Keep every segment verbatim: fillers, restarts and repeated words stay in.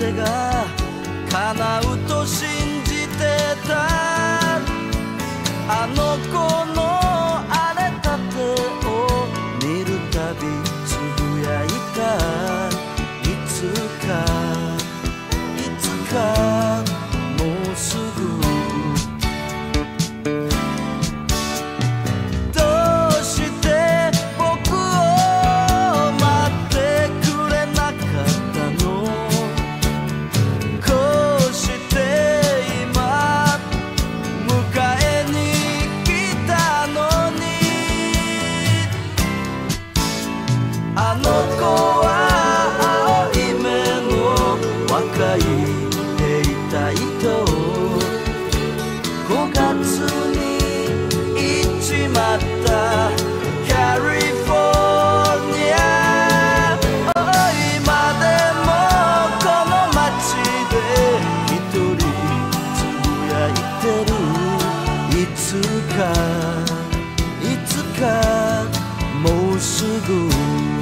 てが叶うと信じてた。あの子の荒れた手を見るたびつぶやいた。いつかいつかもうすぐ。どうして僕を待ってくれなかったの。こうして今迎えに来たのに。あの子は青い目の若い兵隊とごがつに行っちまったカリフォルニア。今でもこの街で一人つぶやいてる。いつかいつかもうすぐ。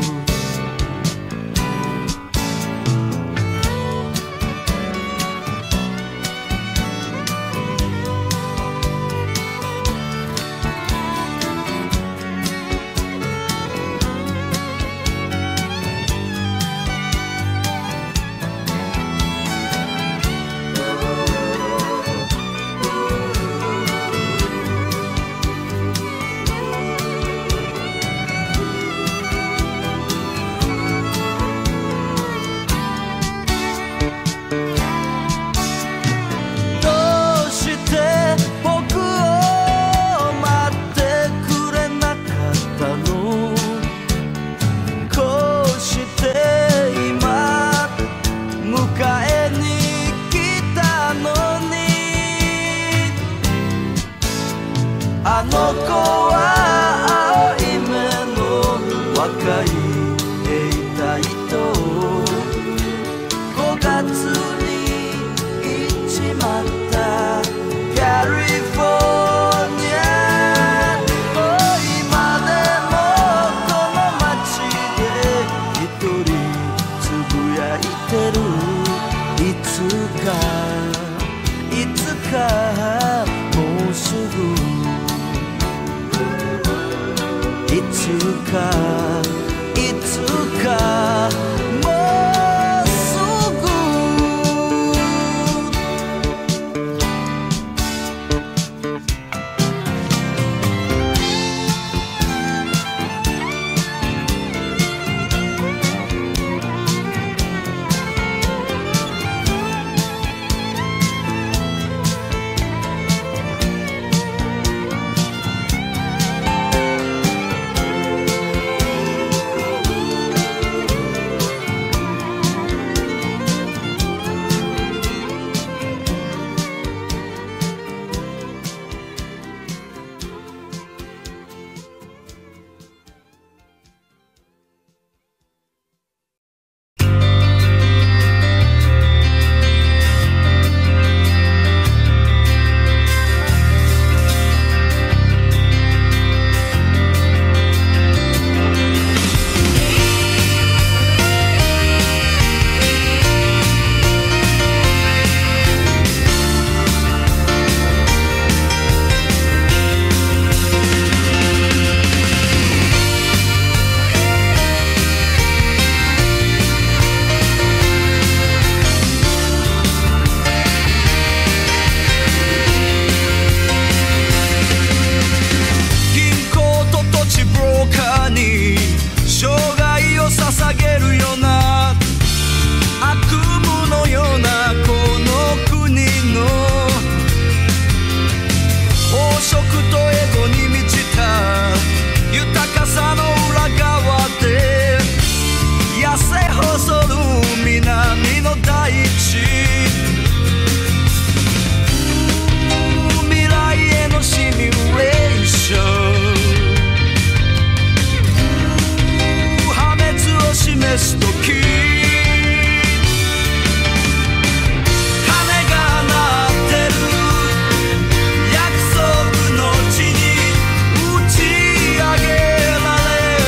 あの子は青い目の若い兵隊とごがつに行っちまったカリフォルニア。今でもこの街で一人つぶやいてる。いつかいつかもうすぐ。いつかいつかもうすぐ。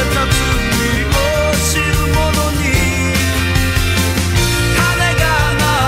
「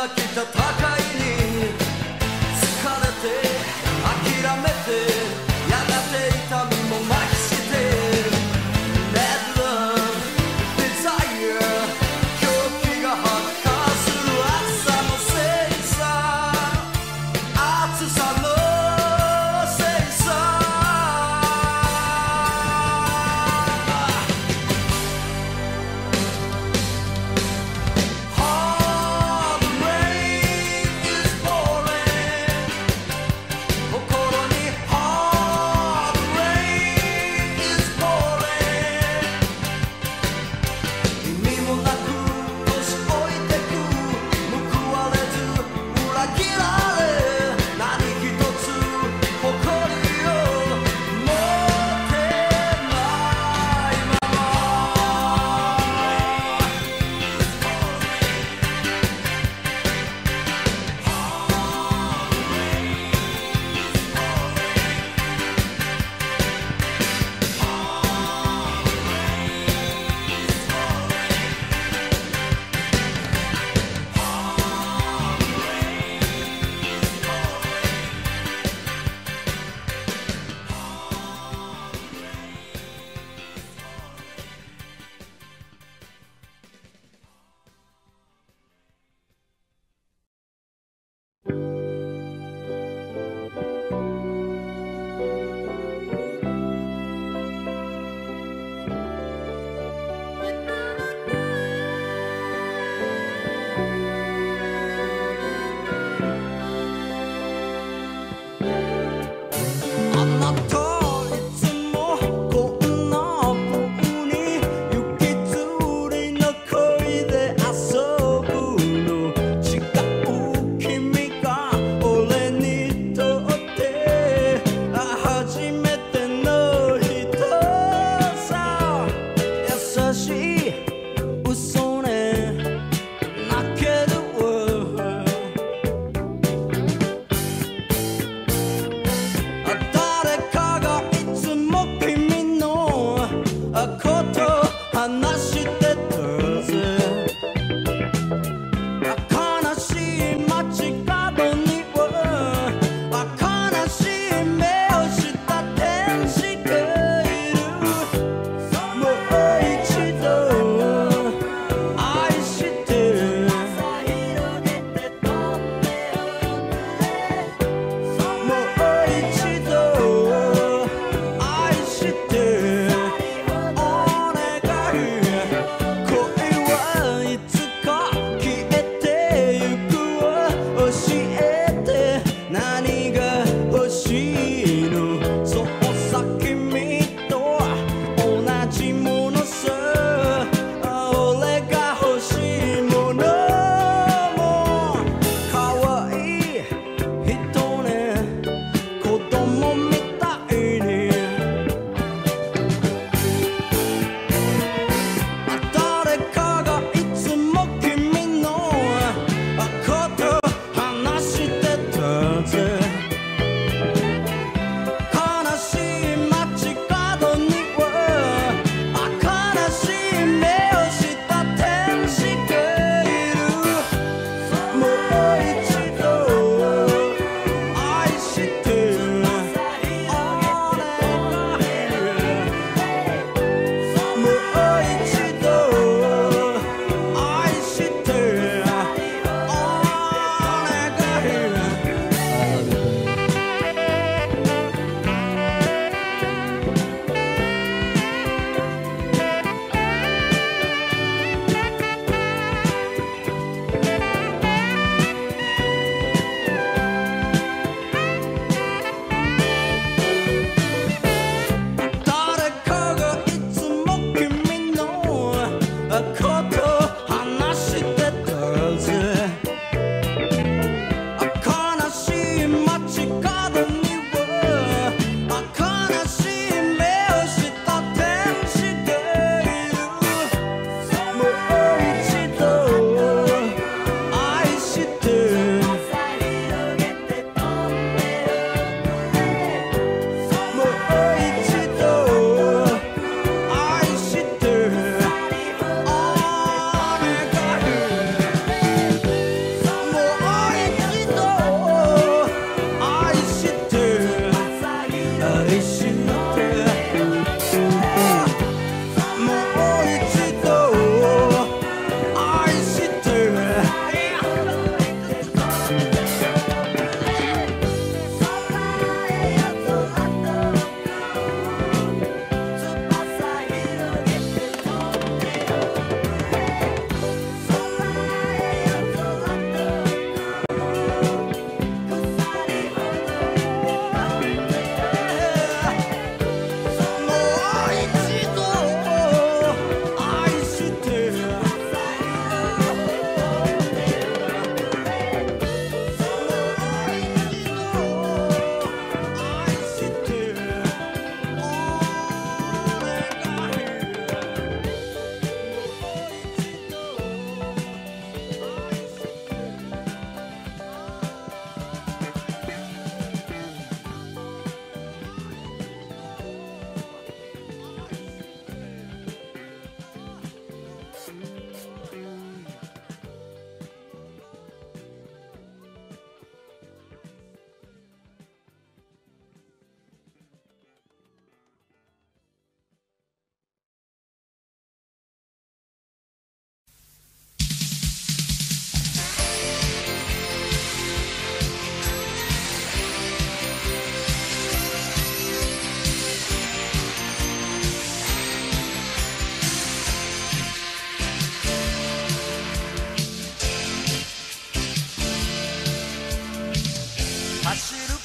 なき戦いに疲れて諦めてやがて痛みも麻痺して Mad love desire 狂気が発火する暑さのせいさ暑さのせいさHard rain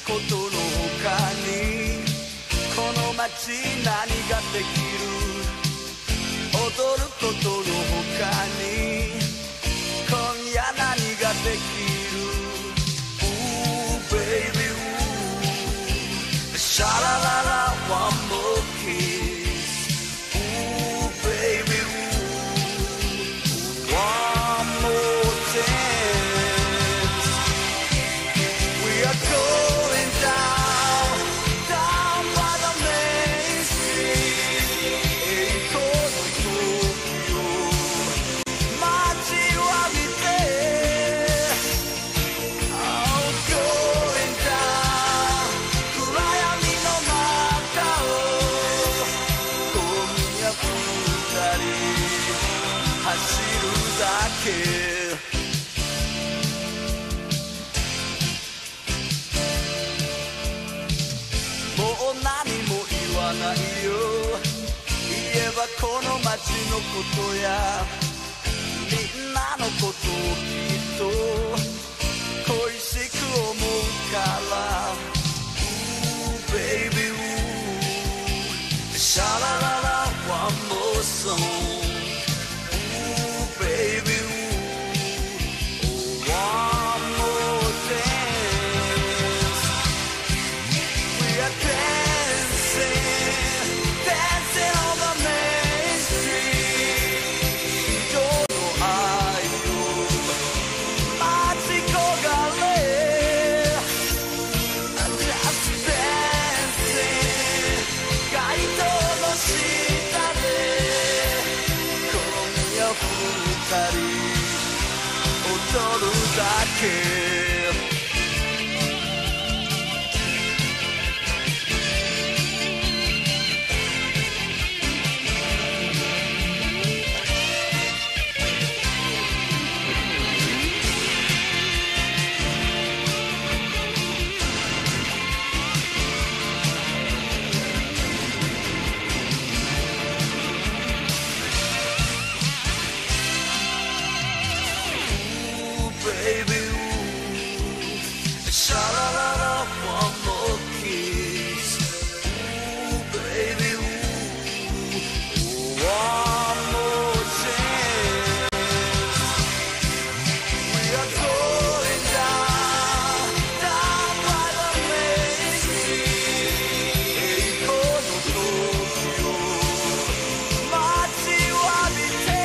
ことの他にこの街何ができる踊ることの他に今夜何ができる Ooh baby ooh シャラララ one more kiss Ooh baby ooh one more dance We are going down down by the main street 栄光の時を待ちわびて Oh going down 暗闇の中を今夜二人走るだけもう何も言わないよ言えばこの街のことやみんなのことをきっと恋しく思うから Ooh baby ooh シャラララ one more song Ooh baby ooh one more dance We are dancing dancing on the main street 情の愛を待ち焦がれ Just dancing 街灯の下で今夜二人踊るだけBaby, ooh, sha-la-la-la, one more kiss. Ooh, baby, ooh, one more chance. We are going down, down by the main street. 栄光の時を待ちわびて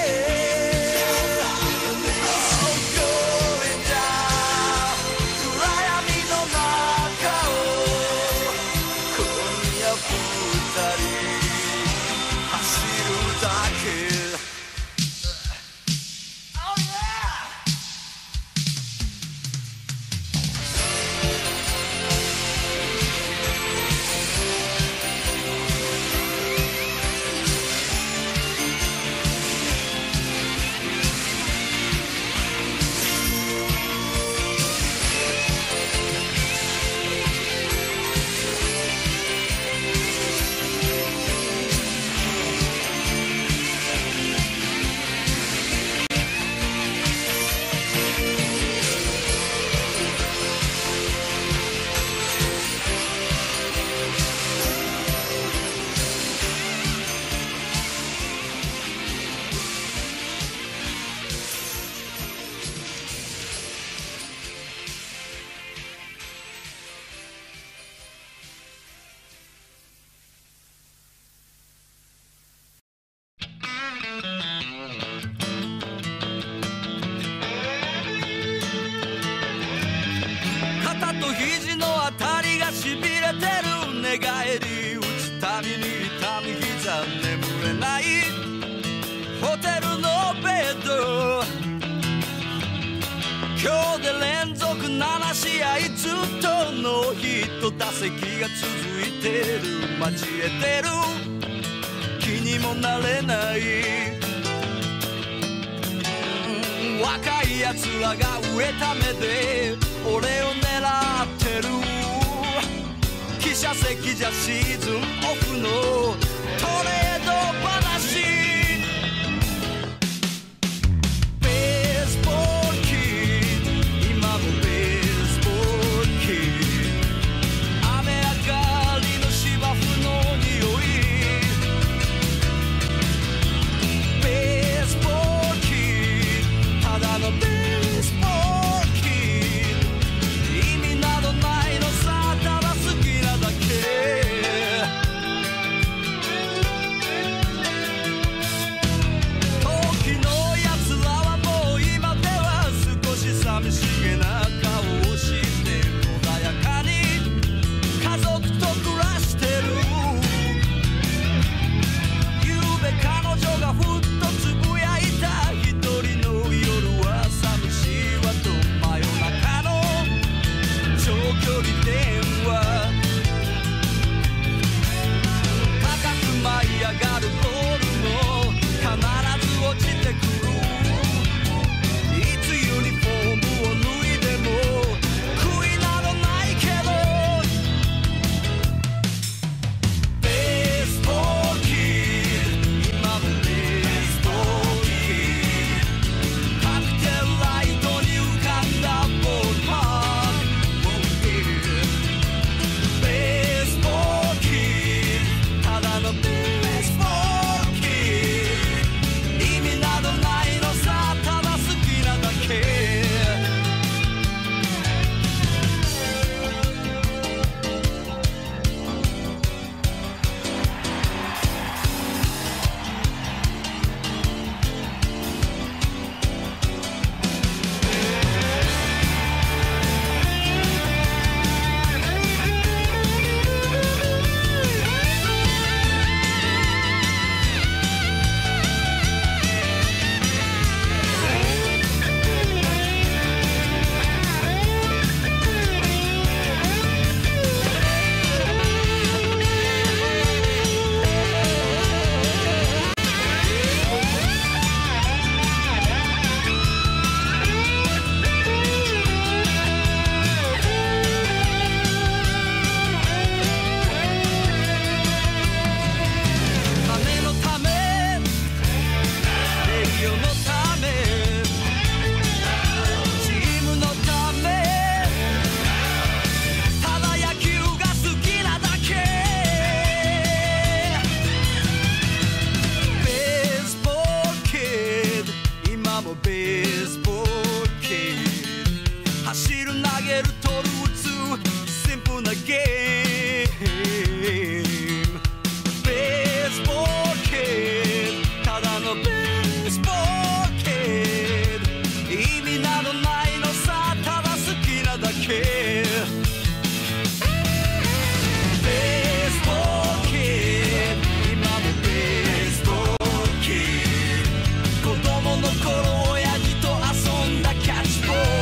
肩と肘のあたりがしびれてる寝返り打つたびに痛む膝眠れないホテルのベッド今日で連続なな試合ずっとノーヒット打席が続いてる交えてる気にもなれない若いやつらが飢えた目で俺を狙ってる汽車席じゃシーズンオフのトレード話ベースボールキッド今もベースボールキッドげるトルーツシンプルなゲームベースボールキッドただのベースボールキッド意味などないのさただ好きなだけベースボールキッド今もベースボールキッド子供の頃親父と遊んだキャッチボール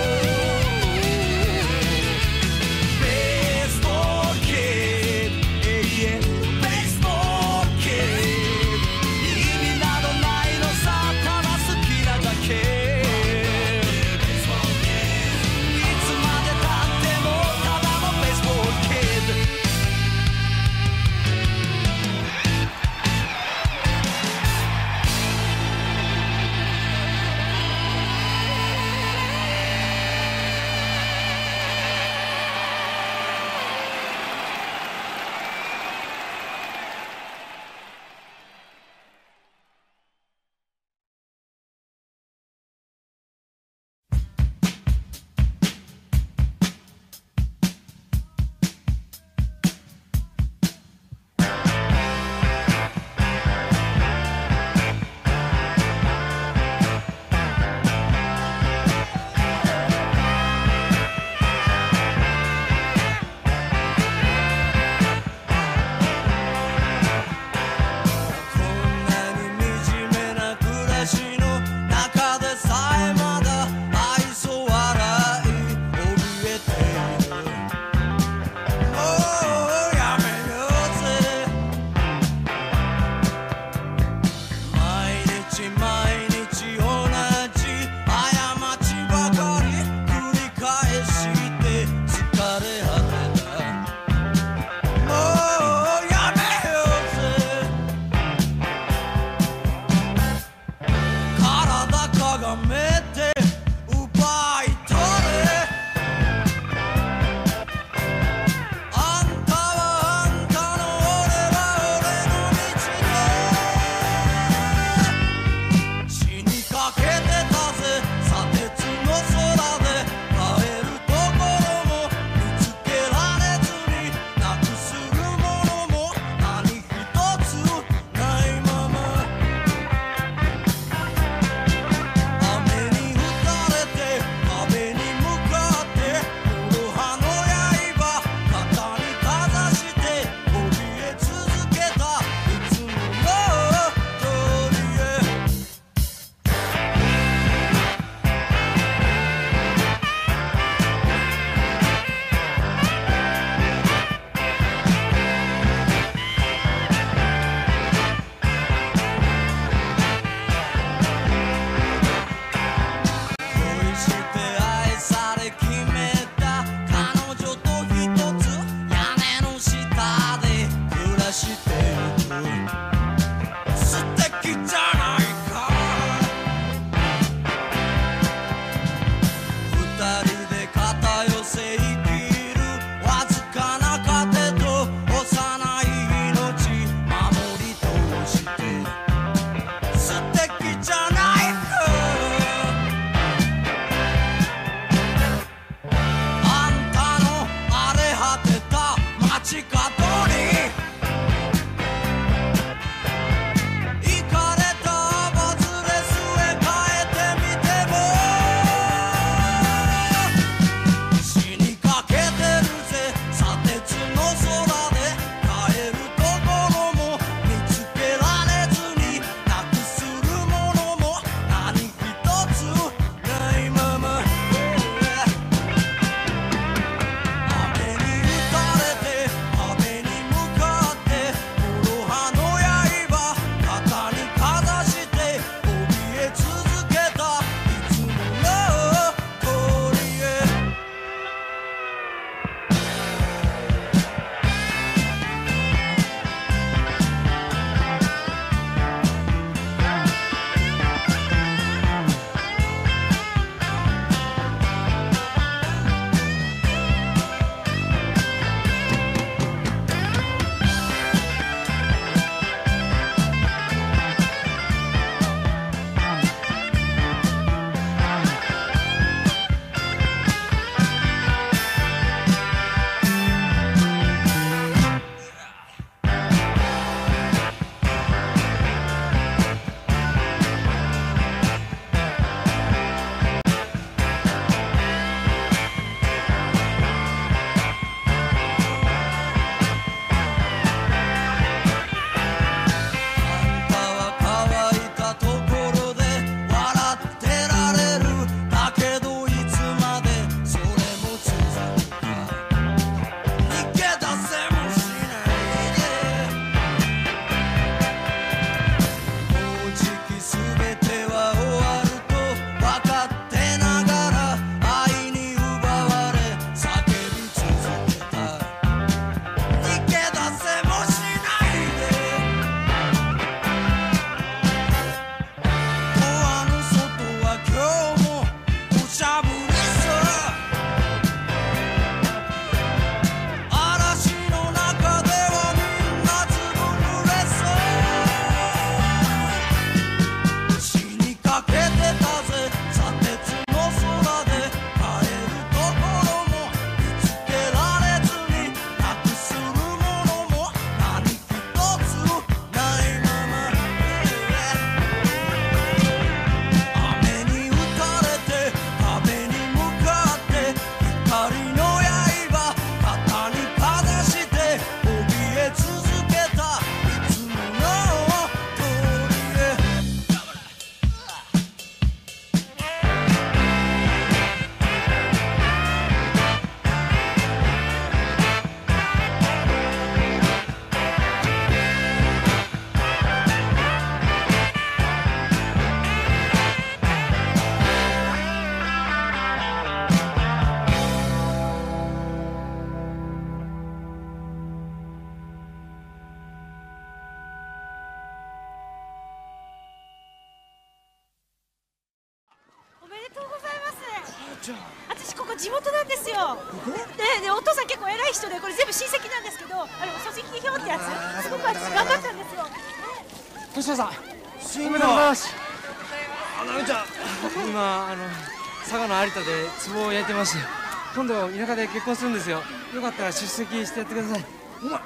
私ここ地元なんですよ。で、でお父さん結構偉い人で、これ全部親戚なんですけど、あの組織票ってやつ、すごく私頑張ったんですよ。 年さん、 おめでとうございます。 あなみちゃん、今あの佐賀の有田で壺を焼いてまして、今度田舎で結婚するんですよ。よかったら出席してやってください。 お前。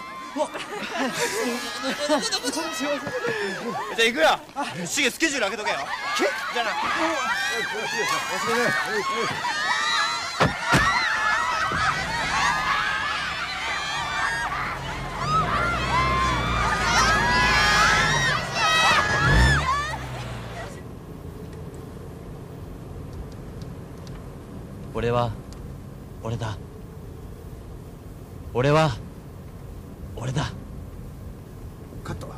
じゃあ行くよ。シゲスケジュール開けとけよ。じゃあな。 俺は俺だ。俺は俺だ。 カット。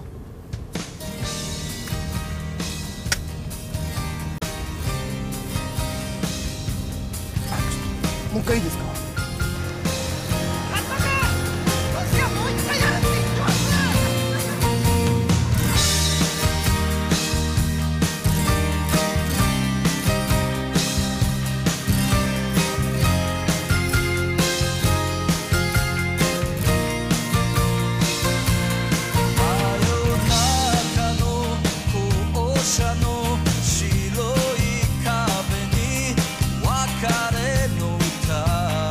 もう一回いいですか。 白い壁に別れの歌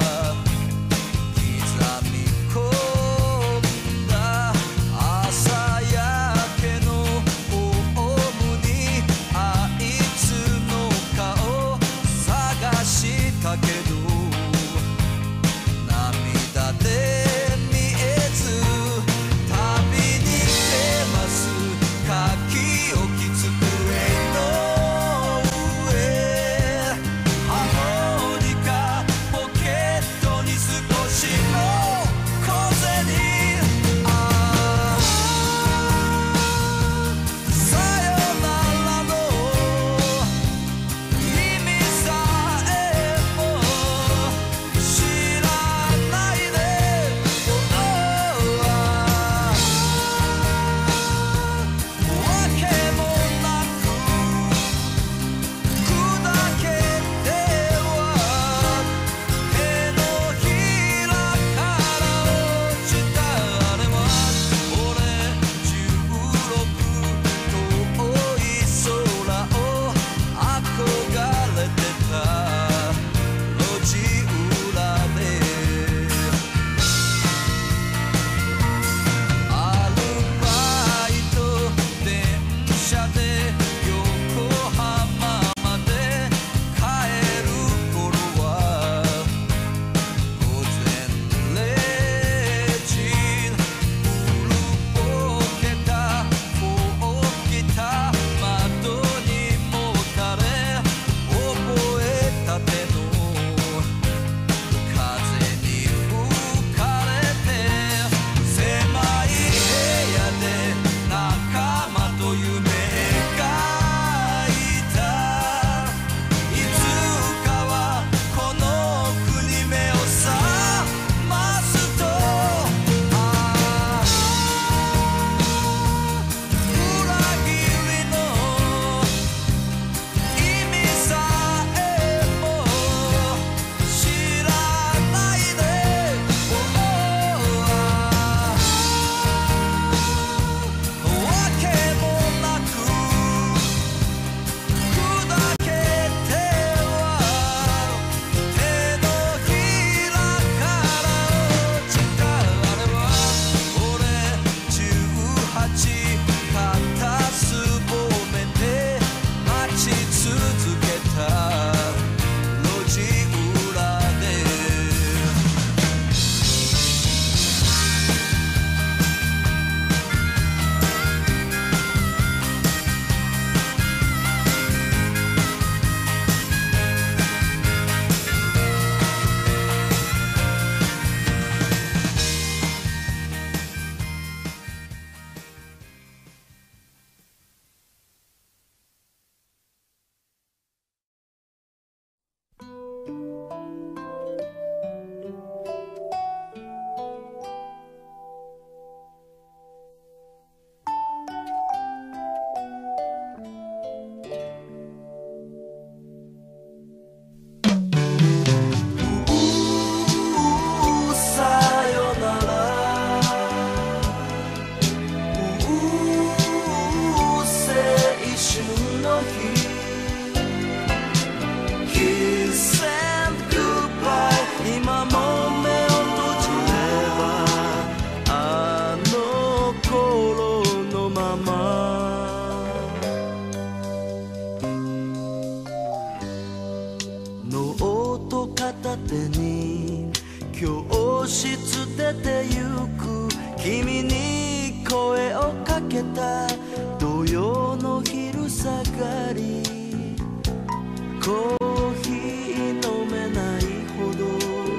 教室出てゆく君に声をかけた土曜の昼下がりコーヒー飲めないほど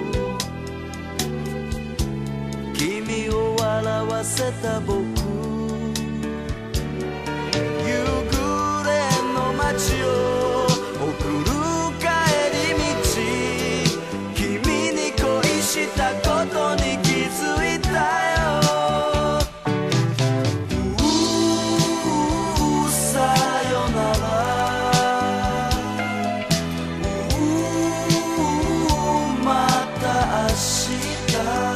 君を笑わせた僕夕暮れの街を送るしたことに気づいたようーさよならうーまた明日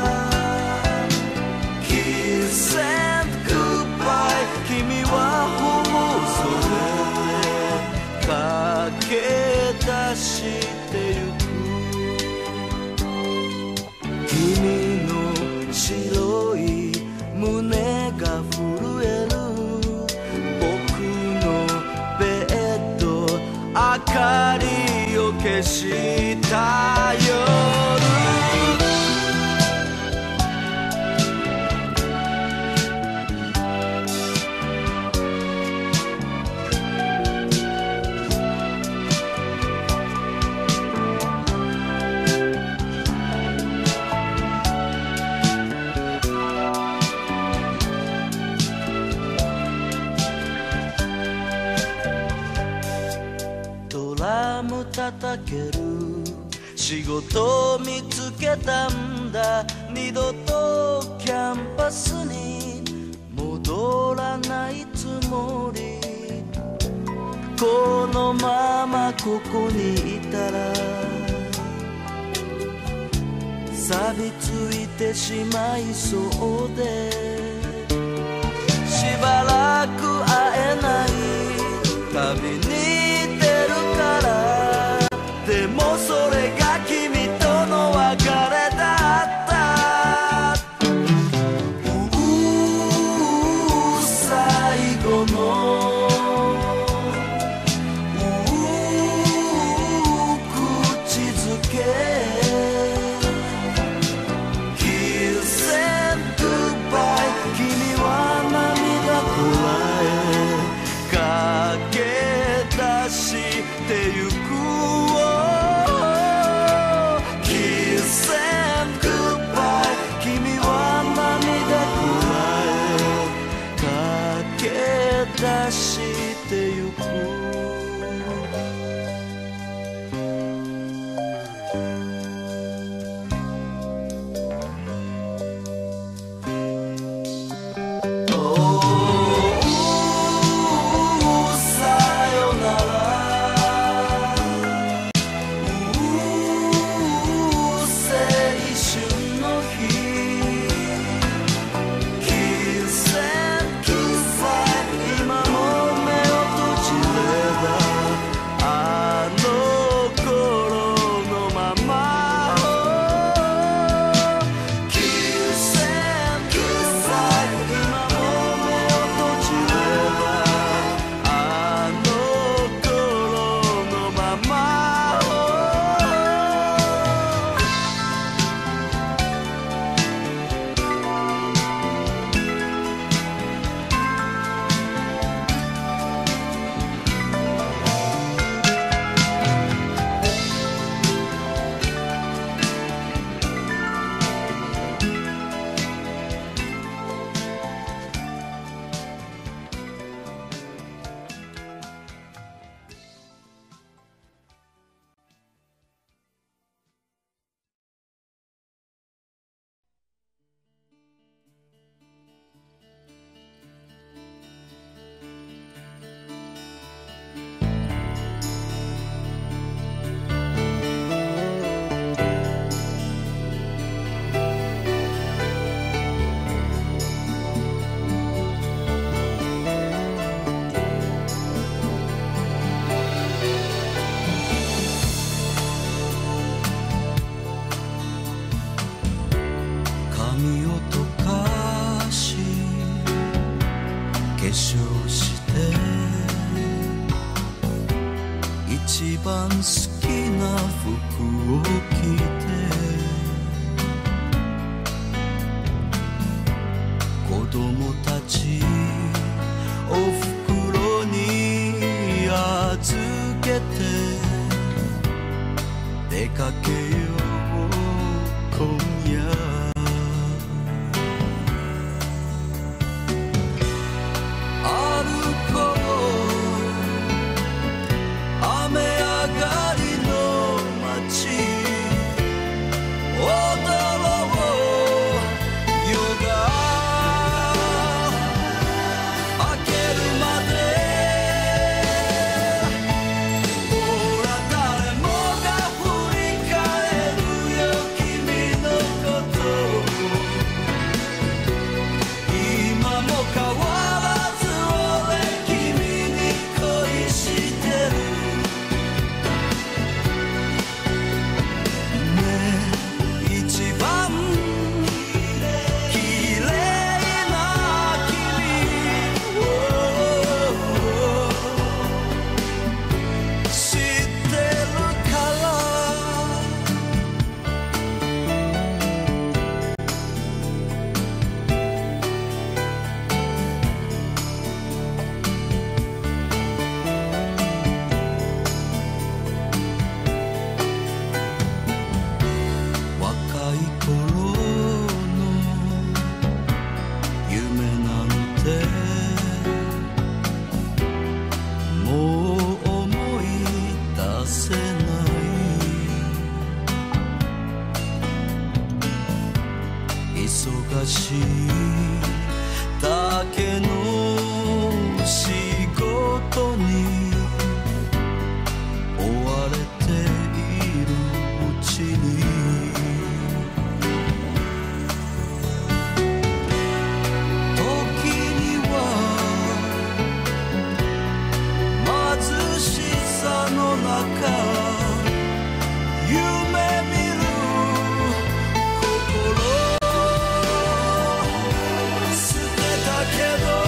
Kiss and goodbye 君はほぼそれで駆け出してゆく君の白い胸が震える僕のベッド明かりを消した夜叩ける仕事見つけたんだ二度とキャンパスに戻らないつもりこのままここにいたら錆びついてしまいそうでしばらく会えないたびに出るからでもそれが君との別れだったうう最後のう口づけ Kiss and goodbye 君は涙こらえ駆け出してゆく出してゆく一番好きな服を着て今夜歩こう雨上がりの街踊ろう夜が明けるまでほら誰もが振り返るよ君のこと今も変わらず俺君に恋してるねえ一番綺麗な君を知ってるから若い頃の夢なんてもう思い出せない忙しいだけの仕事に追われているうちに時には貧しさの中夢見る心捨てたけど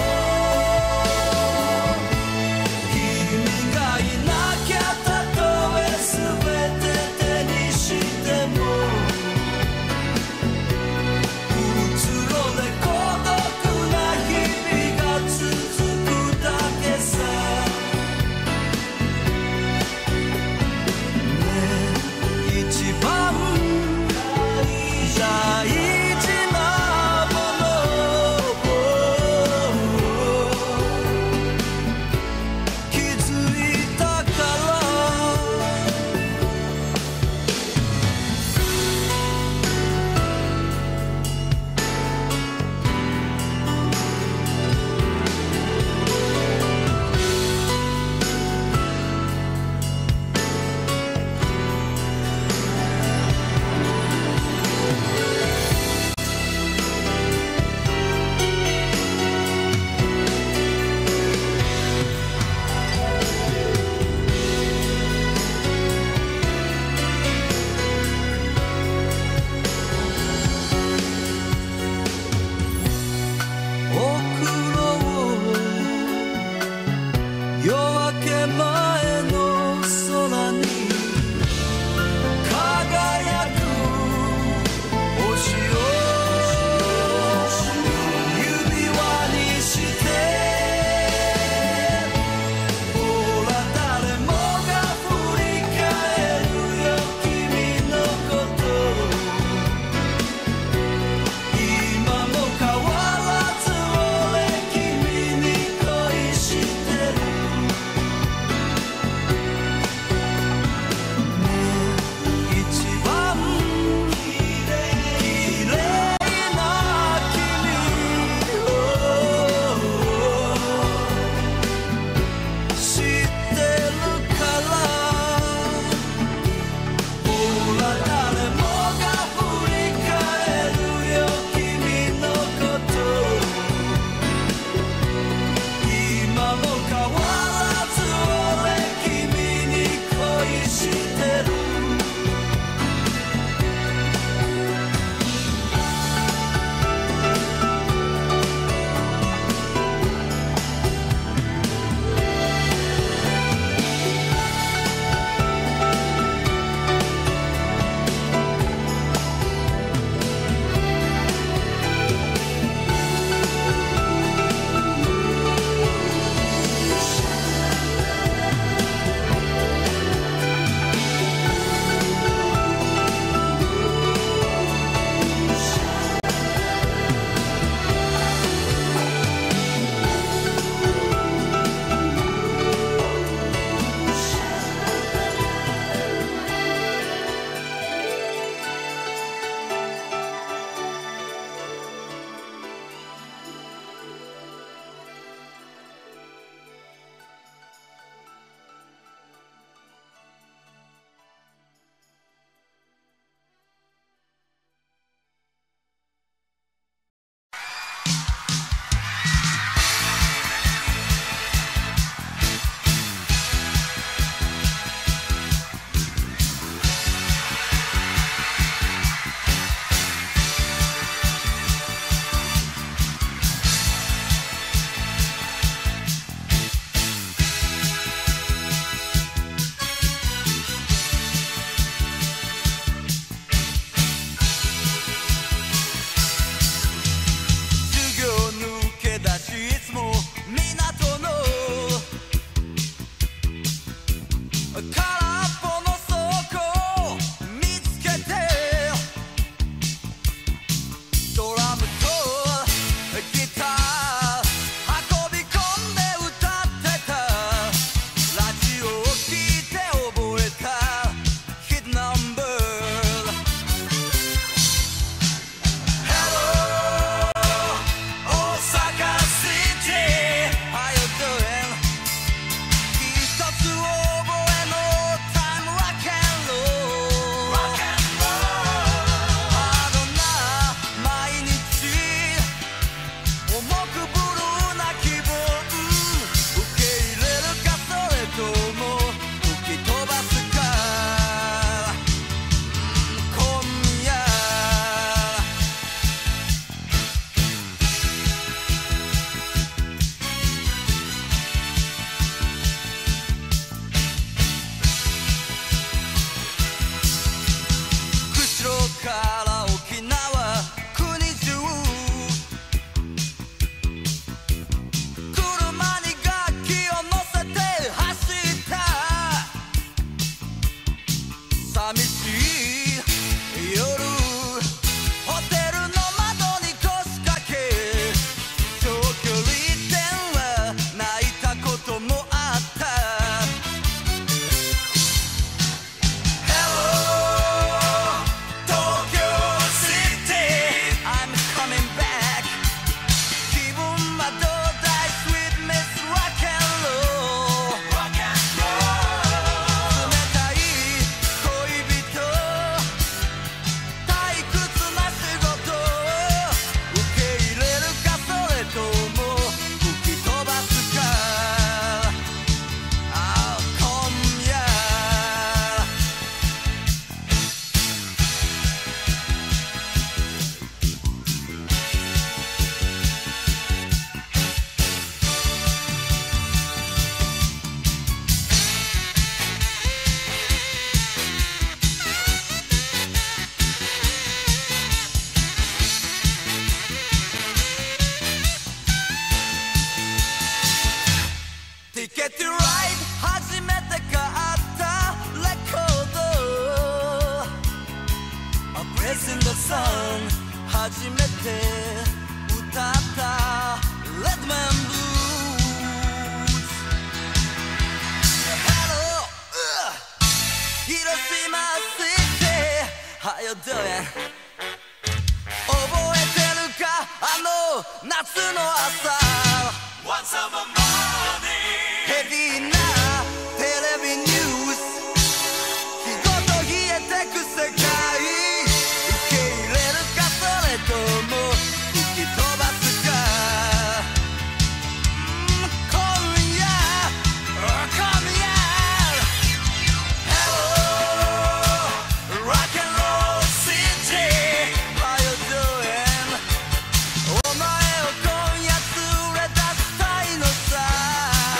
さん初めて歌ったレッドマンブルース Hello、uh、広島 City How you doing 覚えてるかあの夏の朝 One summer morning ヘビーなテレビニュース日ごと消えてく世界受け入れるかそれとも吹き飛ばすか、うん、今夜 Come here Hello Rock and Roll City How you doing お前を今夜連れ出したいのさ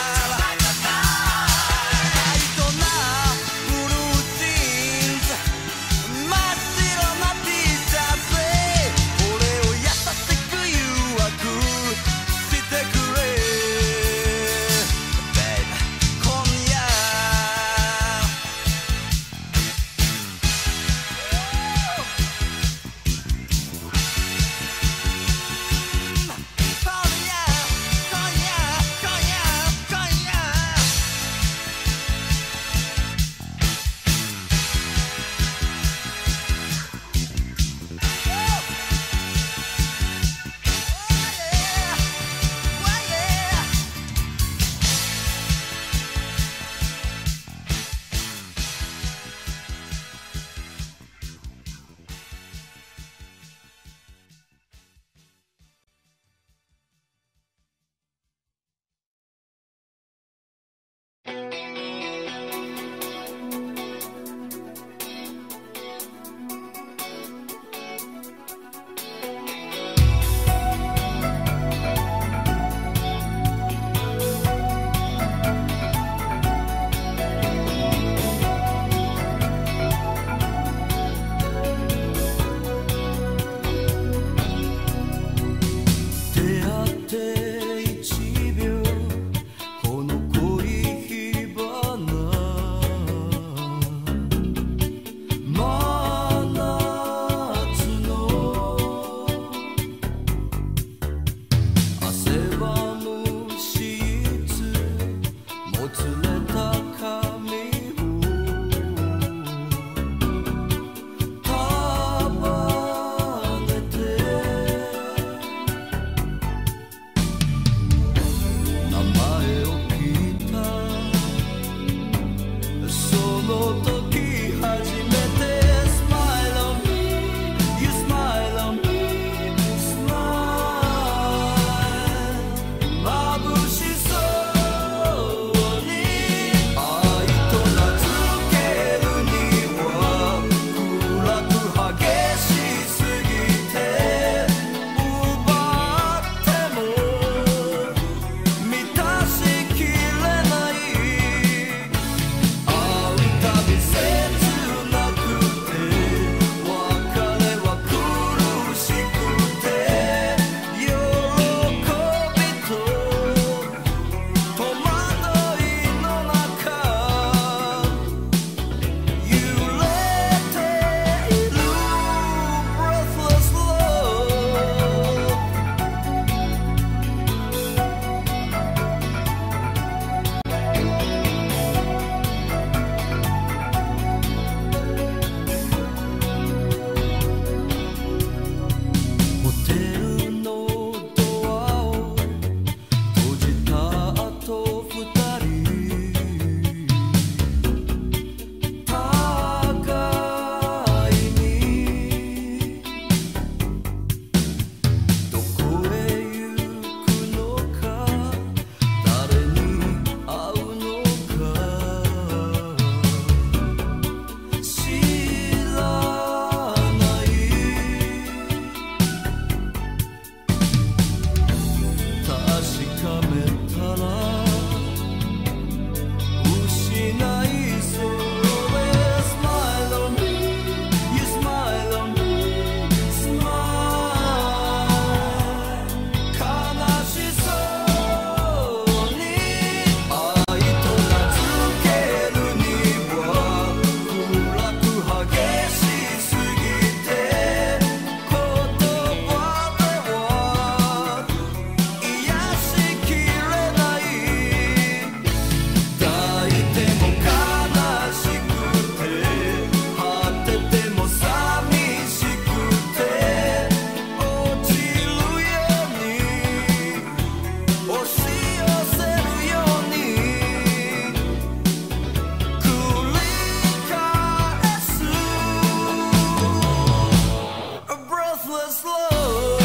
breathless love.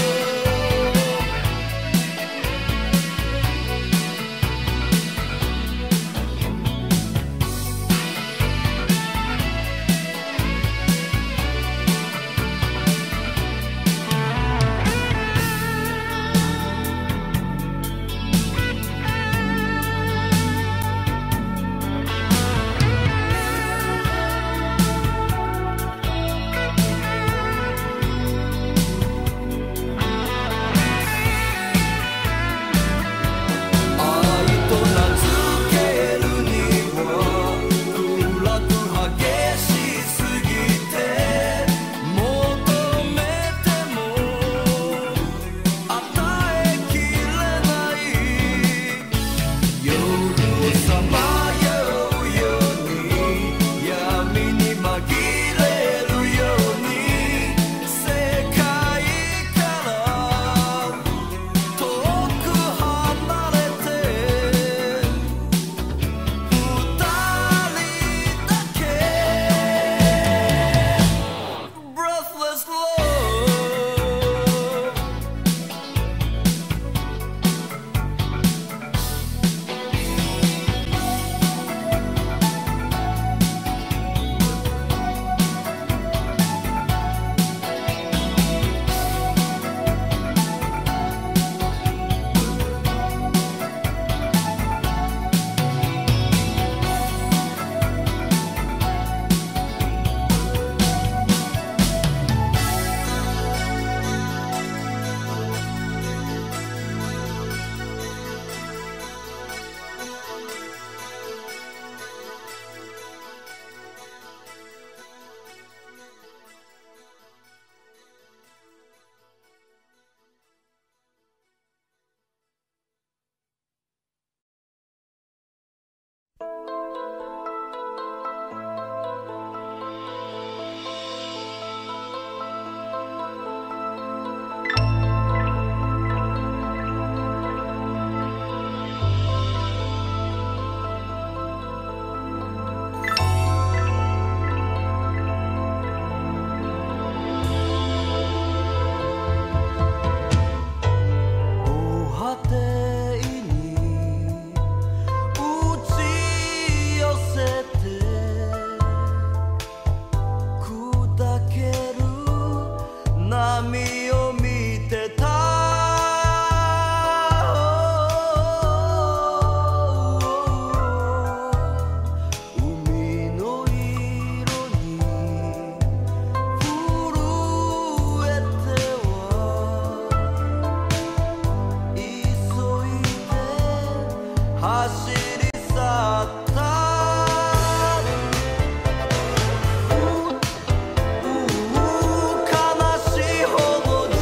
Ooh, 悲しいほどに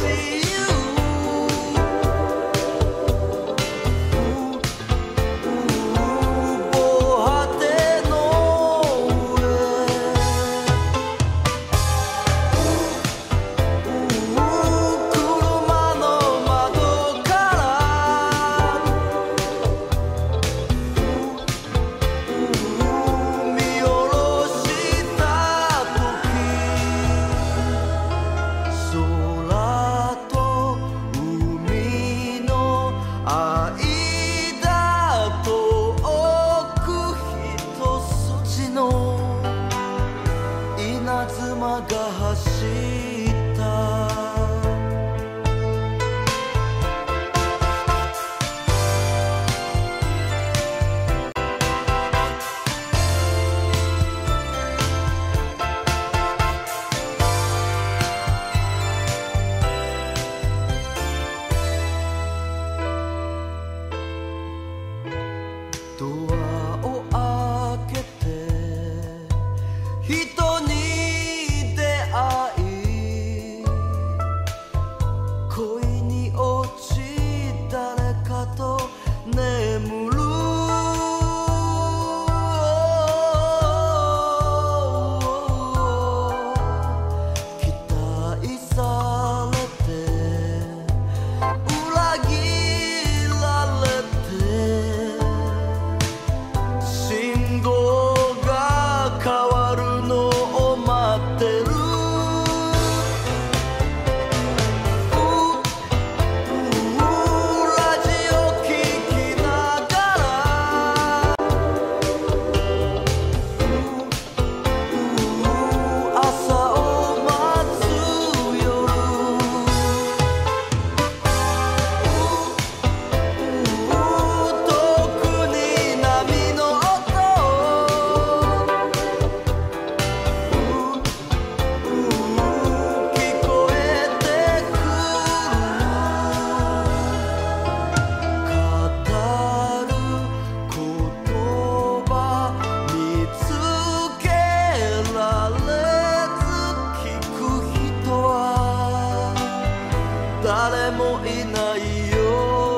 誰もいない夜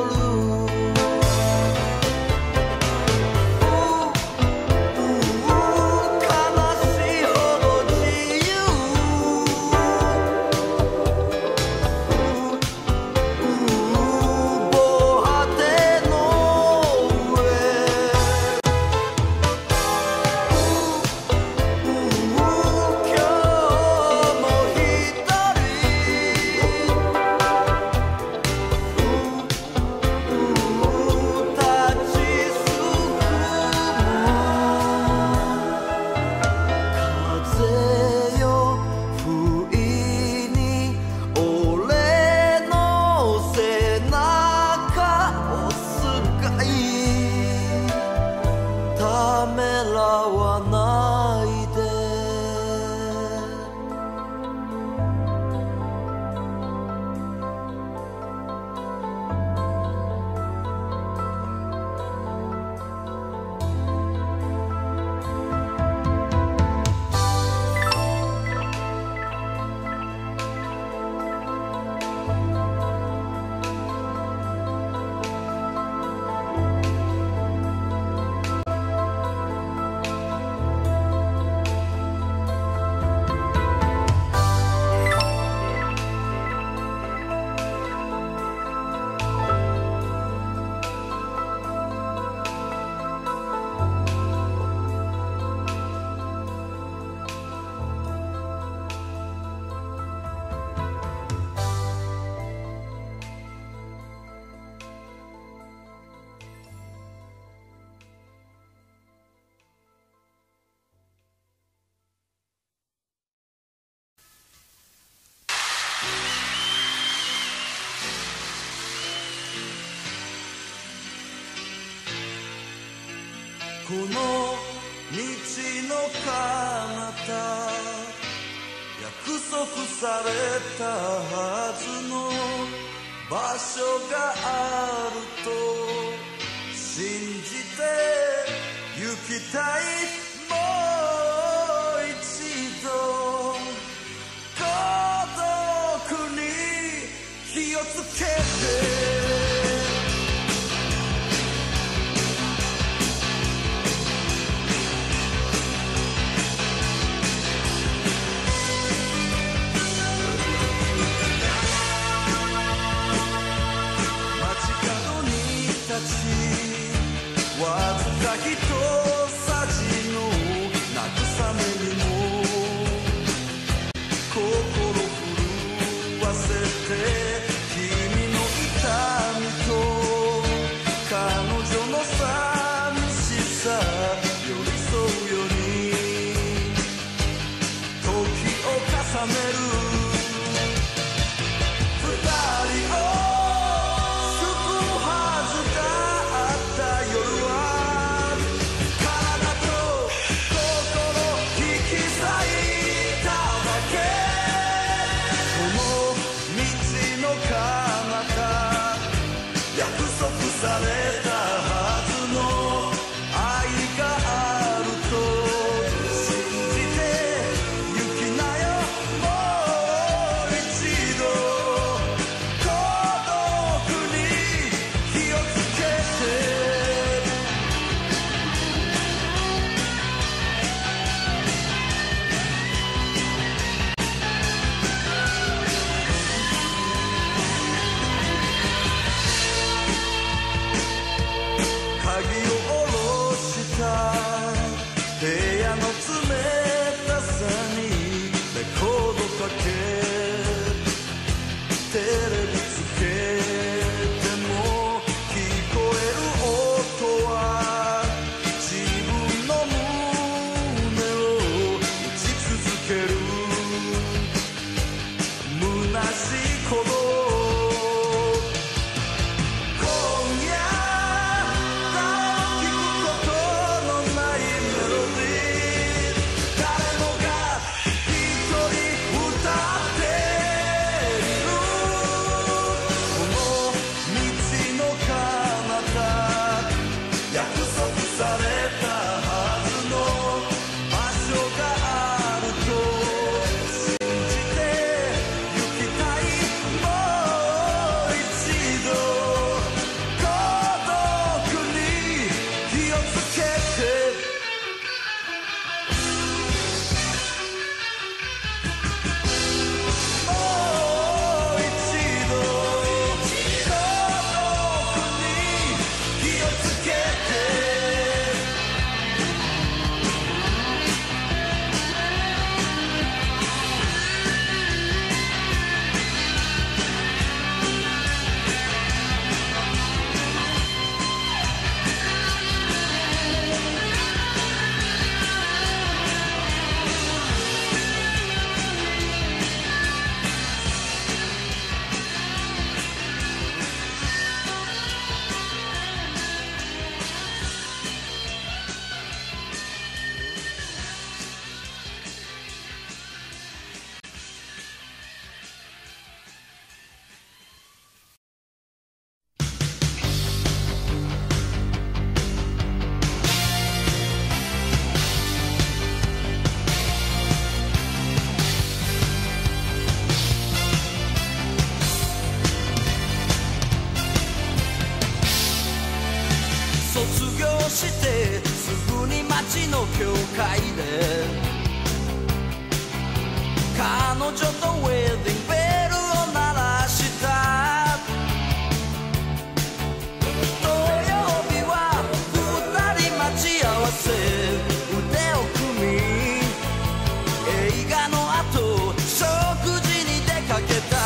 この道の彼方約束されたはずの場所があると信じて行きたいもう一度孤独に火をつけてわずかひとさじの慰めにも心震わせて君の痛みと彼女の寂しさ寄り添うように時を重ねる二人をされたはずの愛があると信じて行きなよもう一度孤独に火をつけて鍵を下ろした部屋の冷たさにレコードかけテレビつけても聞こえる音は自分の胸を打ち続ける虚しい鼓動「 街の教会で彼女とウェディングベルを鳴らした土曜日は二人待ち合わせ腕を組み映画の後食事に出かけた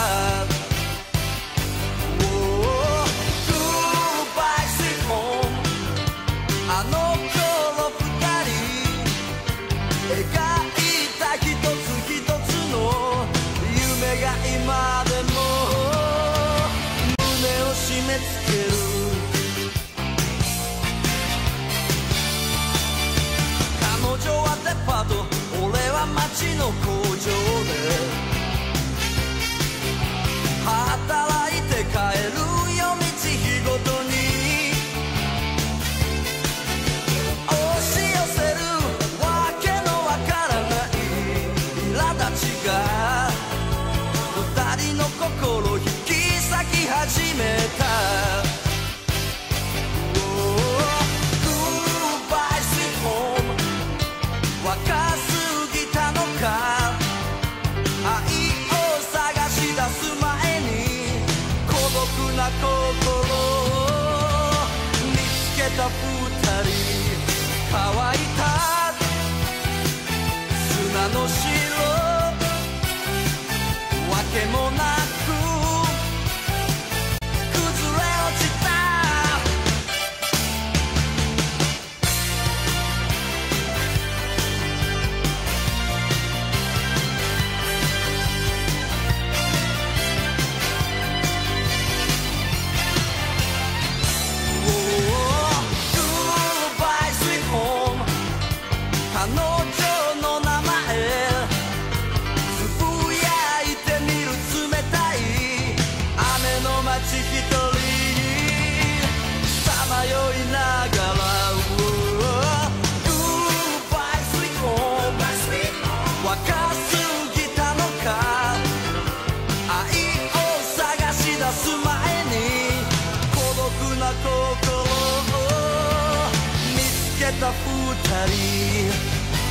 あの頃二人描いた一つ一つの夢が今でも胸を締め付ける彼女はデパート俺は街の工場で働いて帰る夜道日ごとに心引き裂き始めた Goodbye sweet home 若すぎたのか愛を探し出す前に孤独な心を見つけた二人乾いた砂の城わけもなく崩れ落ちたGoodbye sweet home 彼女の名前一人さまよいながら Goodbye sweet home 若すぎたのか愛を探し出す前に孤独な心を見つけた二人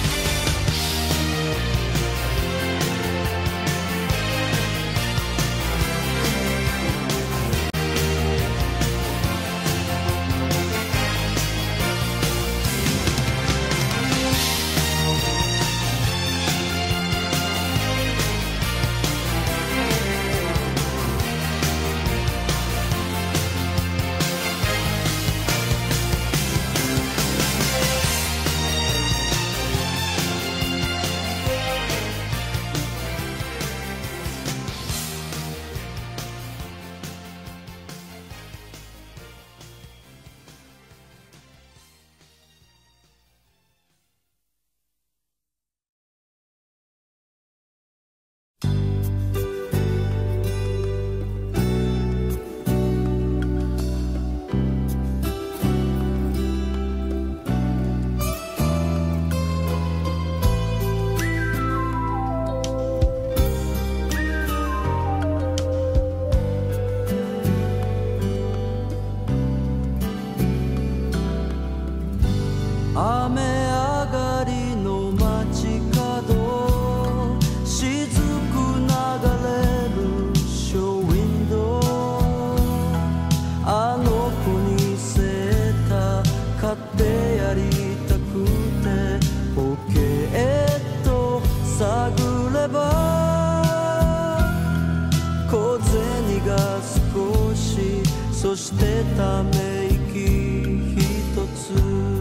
雨上がりの街角雫流れるショーウィンドウあの子にセーター買ってやりたくてポケット探れば小銭が少しそしてため息一つ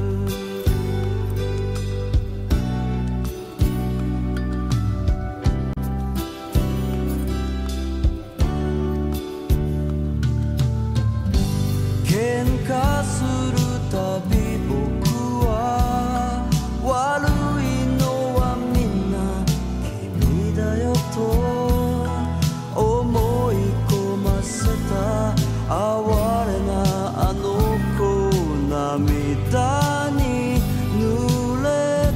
喧嘩するたび僕は悪いのはみんな君だよと思い込ませた哀れなあの子涙に濡れ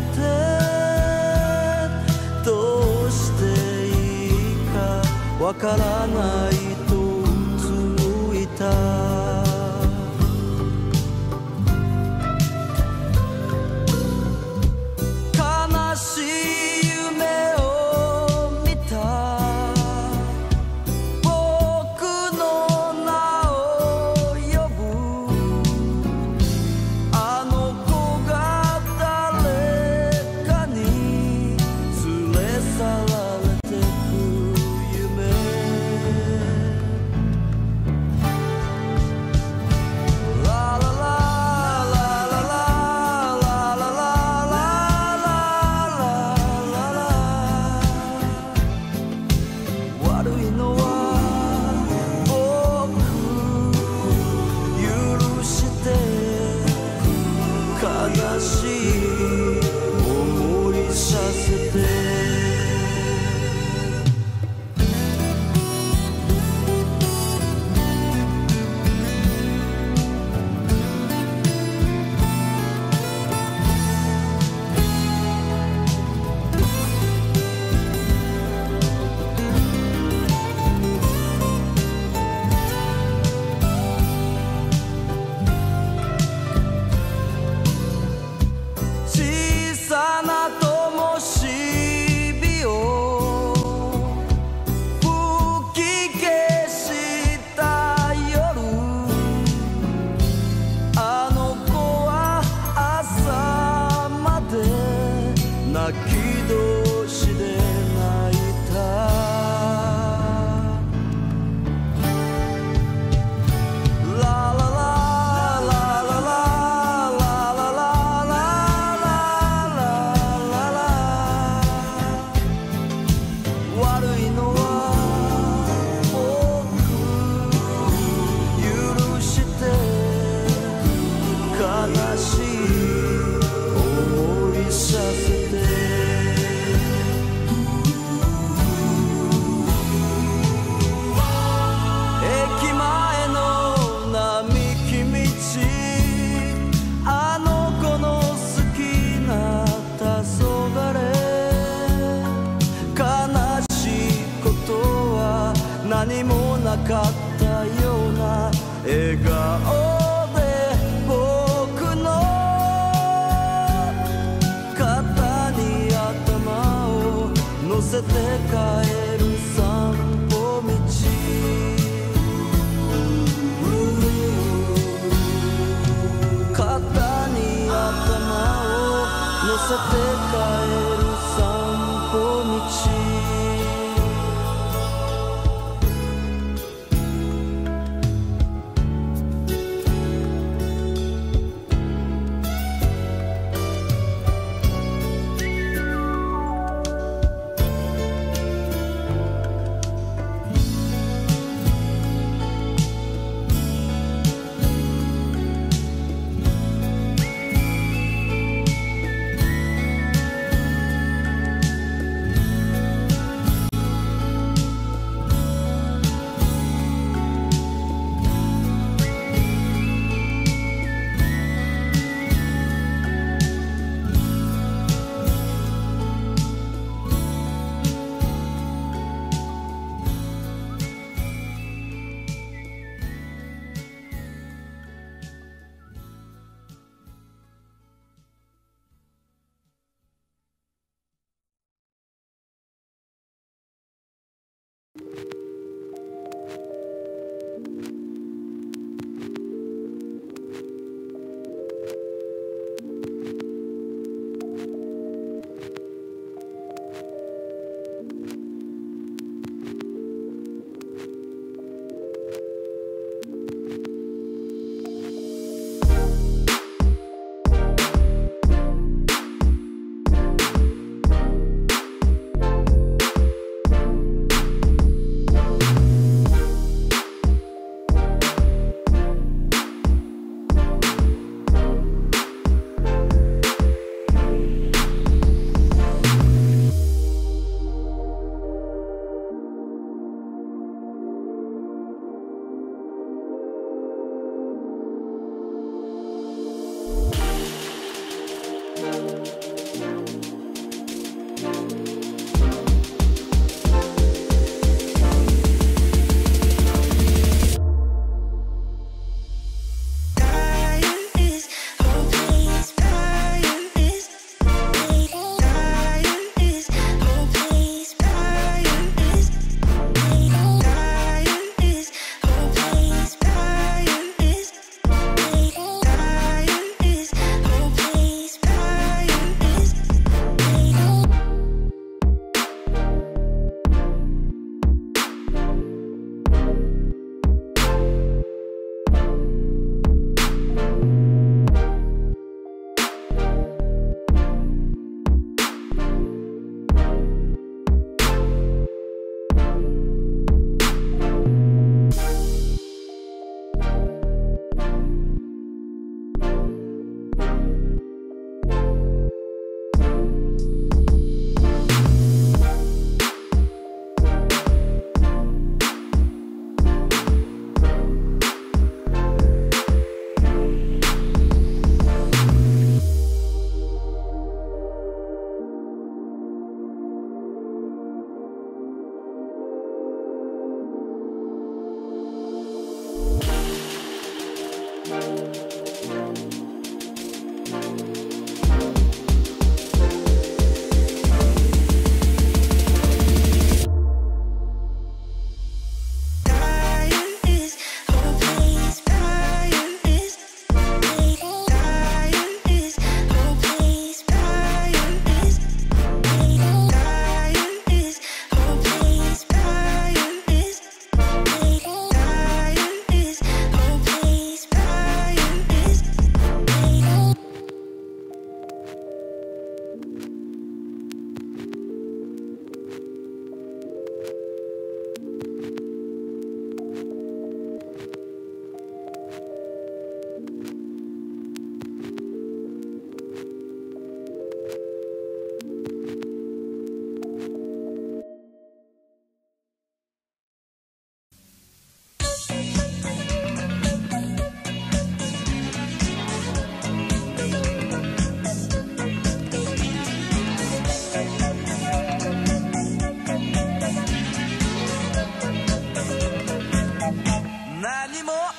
てどうしていいかわからないとうつむいたもなかったような笑顔で僕の肩に頭を乗せて帰る散歩道肩に頭を乗せて帰る散歩道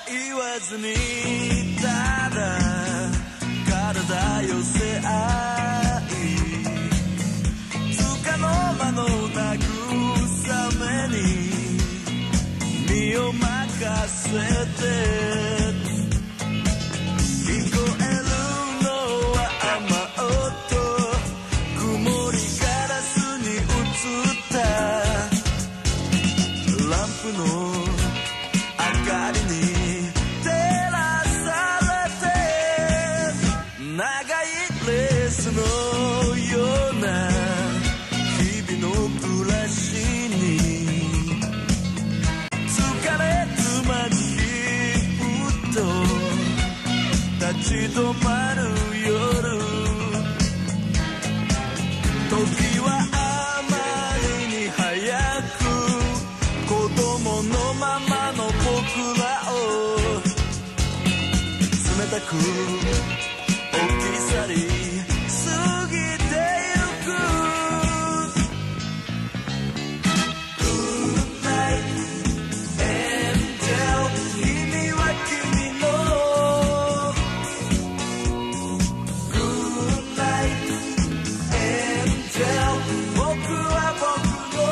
言わずにただ体寄せ合いつかの間の慰めに身を任せて聞こえるのは雨音曇りガラスに映ったランプの明かりに照らされて長いレースのような日々の暮らしに疲れつまりふっと立ち止まる夜時はあまりに早く子供のままの僕らを冷たく置き去り過ぎてゆく Good night angel 君は君の Good night angel 僕は僕の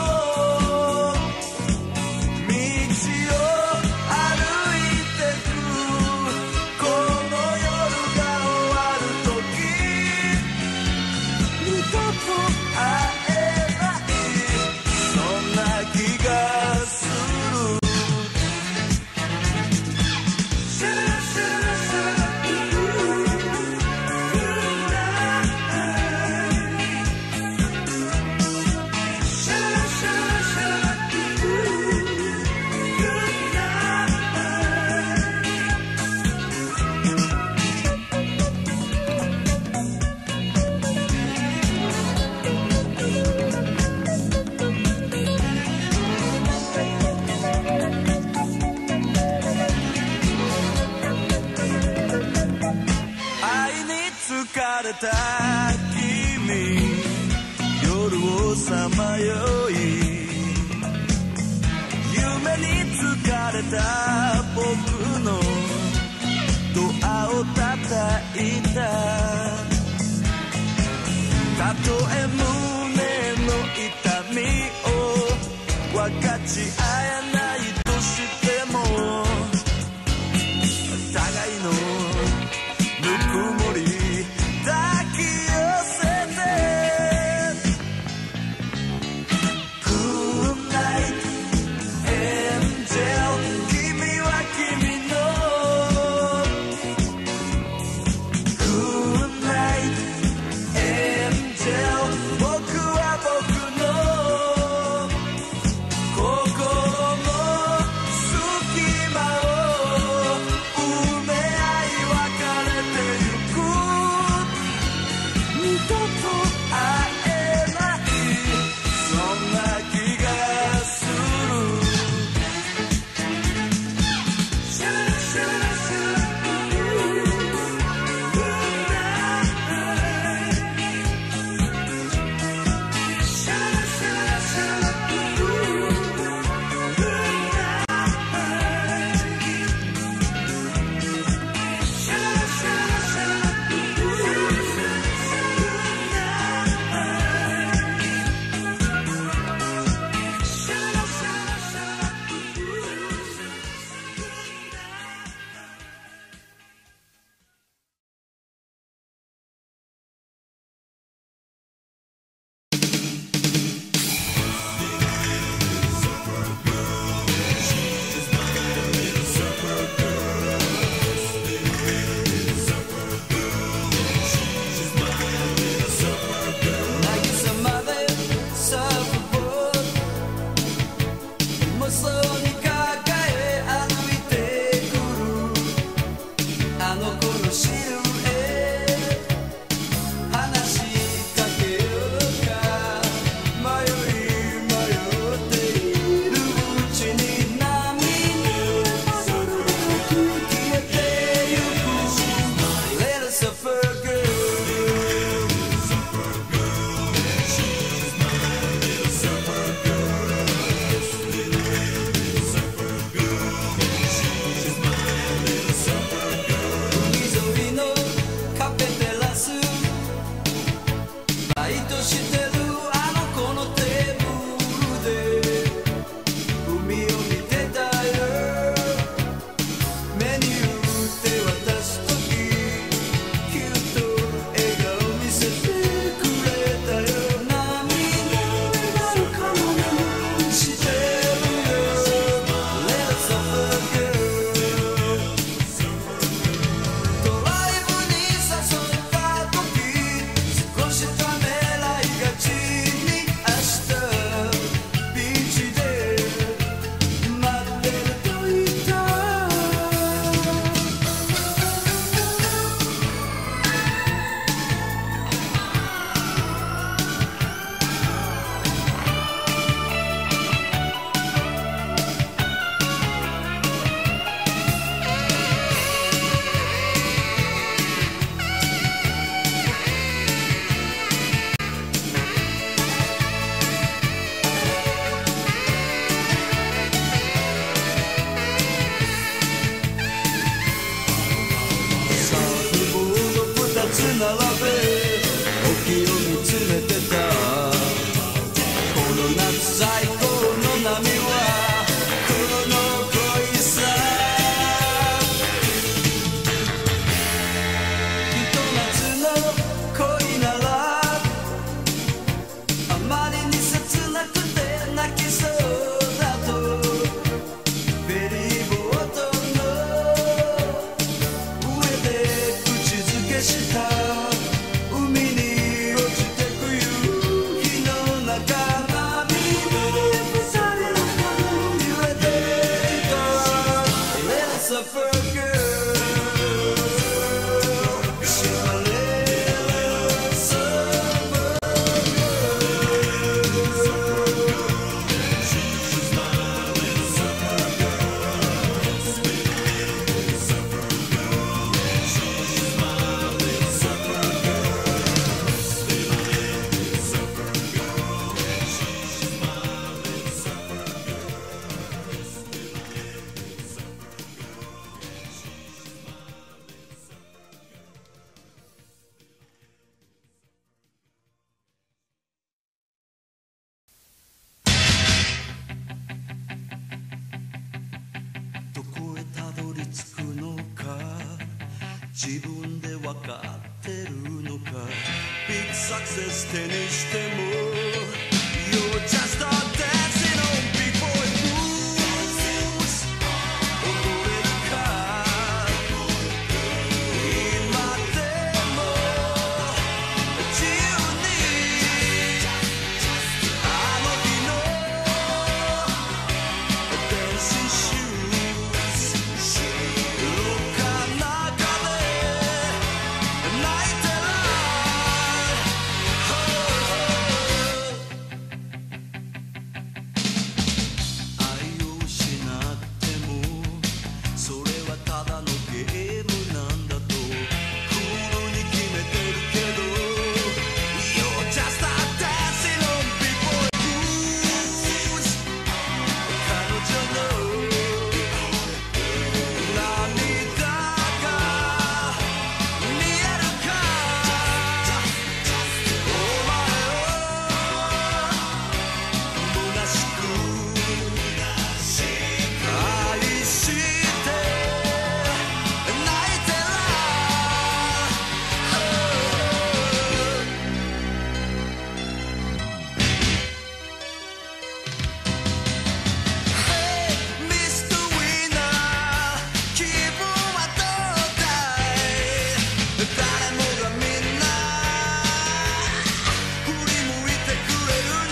道を歩いてくこの夜が終わる時二度と会えないそんな気がするシャラシャラシャラシャラシャラシャラ愛に疲れた君夜をさまよい夢に疲れた僕のドアを叩いたたとえ胸の痛みを分かち合えないとしても互いのぬくもり抱き寄せて Good night angel 君は君の Good night angel 僕は僕の心自分で分かってるのか Big success 手にしても You're just a dancing on big boy blues 踊れるか今でも自由にあの日の Dancing shoes ロッカーの中で泣いてら愛を失ってもそれはただのゲームなんだとクールに決めてるけど You're just a dancing on big boy blues 彼女の涙が見えるかお前を虚しく愛して泣いてら ミスター ウィナー気分はどうだい誰もがみんな振り向いてくれるの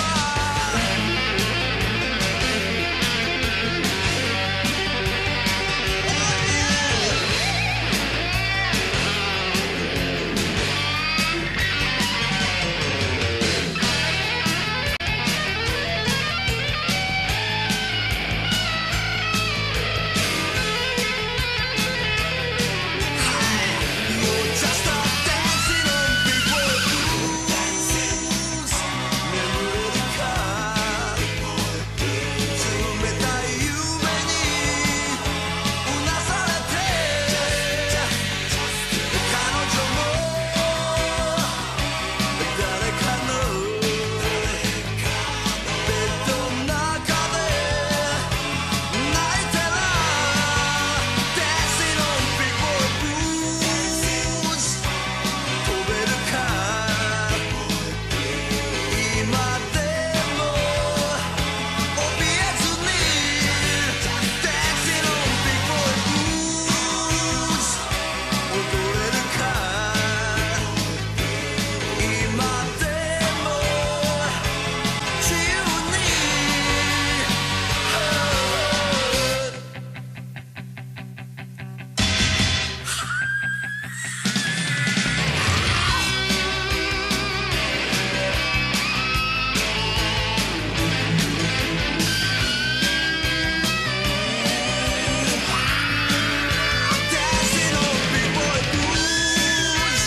You're just a dancing on big boy blues 眠れるか冷たい夢にうなされて彼女も誰かのベッドの中で泣いてら Dancing on big boy blues 飛べるか今でも怯えずに Dancing on big boy blues 踊れるか今でも自由に Dancing on big boy blues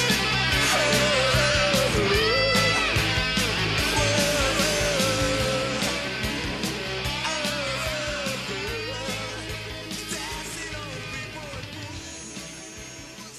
Dancing on big boy blues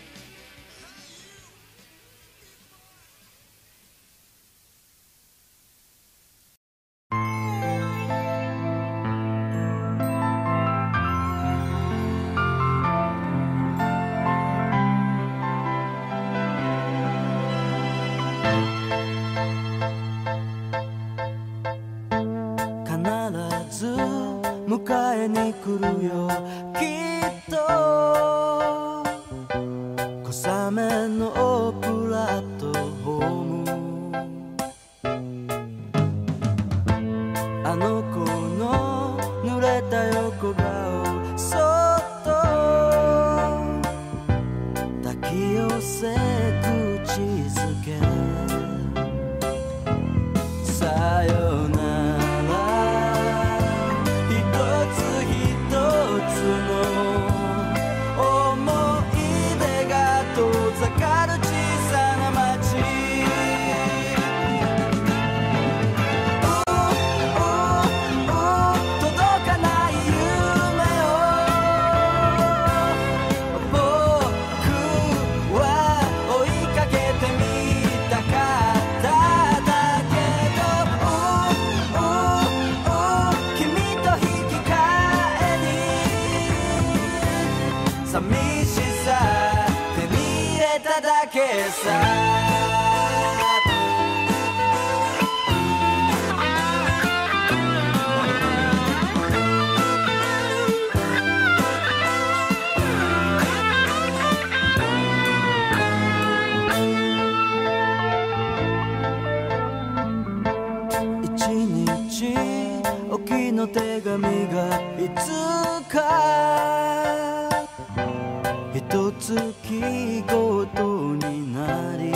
必ず迎えに来るよきっと小雨のプラットホームあの子の濡れた横顔そっさ一日おきの手紙がいつか一つきごとになり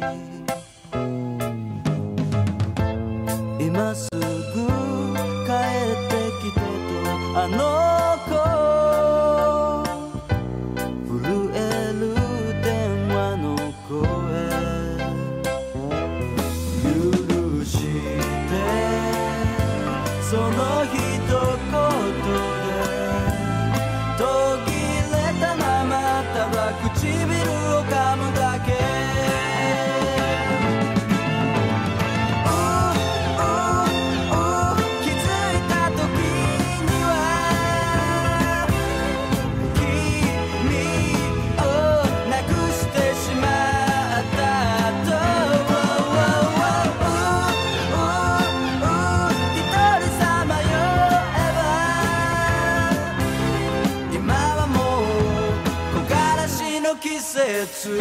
今すぐ帰ってきてとあの子震える電話の声許してその一言途切れたままただ唇を噛むだけ気づいた時には君をなくしてしまったと一人さまよえば今はもう木枯らしの季節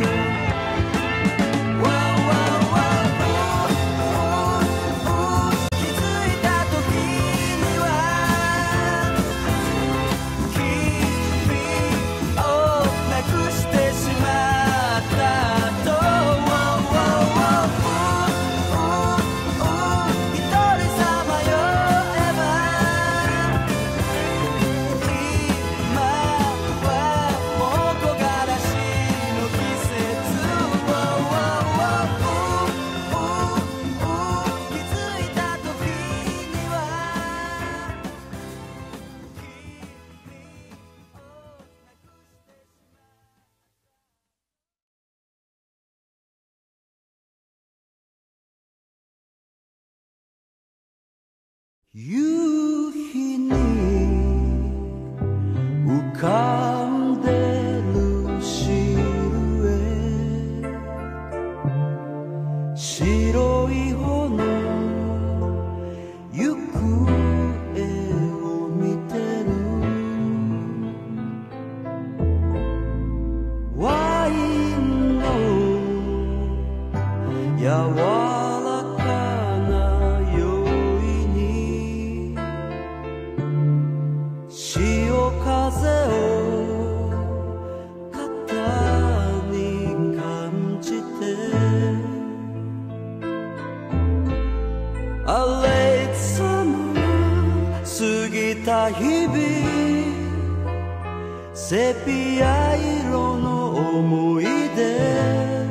気づいた時には君をなくしてしまったと一人さまよえば今はもう木枯らしの季節気づいた時には夕日に浮かんでるシルエ白い炎行方を見てるワインの柔らかな酔いに潮風を肩に感じてあれさま過ぎた日々セピア色の思い出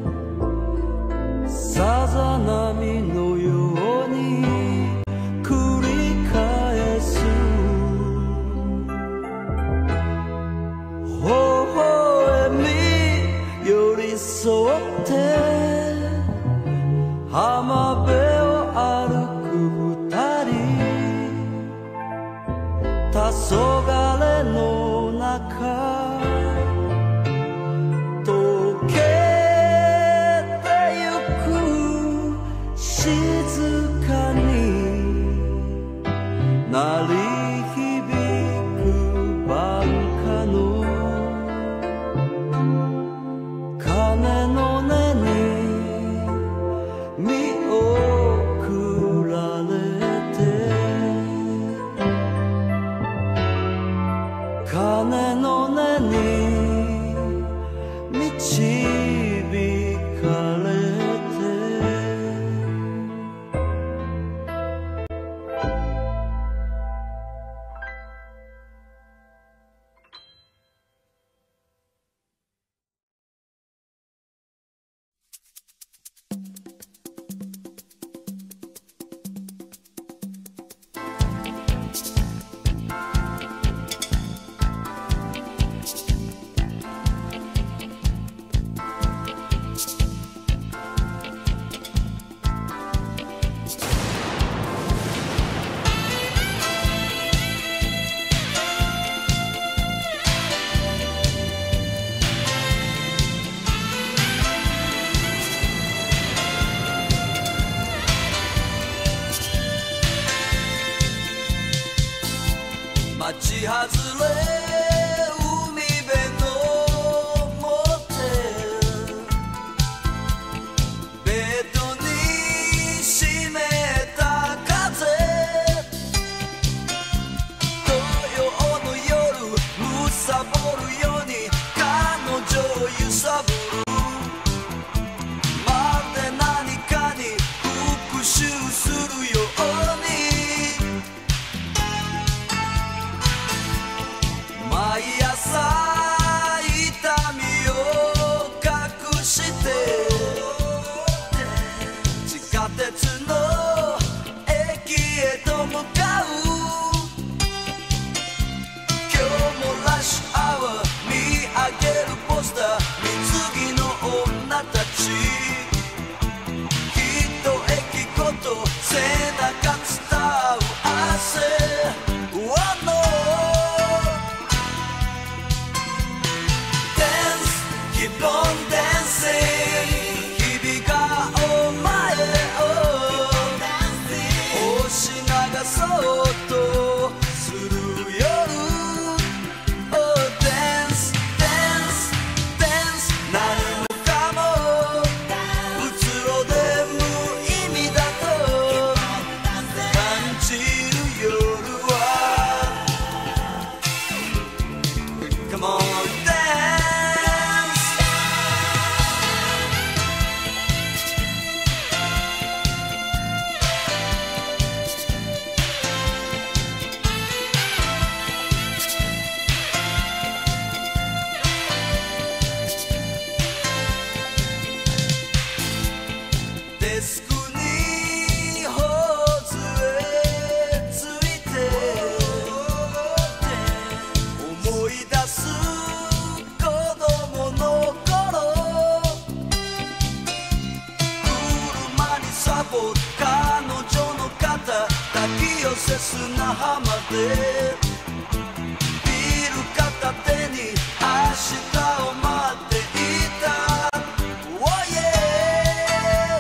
さざ波のように繰り返す微笑み寄り添って浜辺を歩く二人黄昏の中溶けてゆく静かに鳴り響く晩夏の鐘の音に見送られて鐘の音に導かれてし外れ海辺のモテルベッドに湿った風土曜の夜むさぼるように彼女を揺さぶるまるで何かに復讐するように毎朝痛みを隠して地下鉄の駅へと向かう今日もラッシュアワー見上げるポスター水着の女たちきっと駅ごと背中伝う汗 One more Dance Keep on dancing 日々がお前を押し流そうとする夜 Oh dance dance dance 何もかもうつろで無意味だと感じる夜は Come on dance デスクに頬杖ついて思い出す子供の頃車にサボる彼女の肩抱き寄せ砂浜でビール片手に明日を待っていた Oh yeah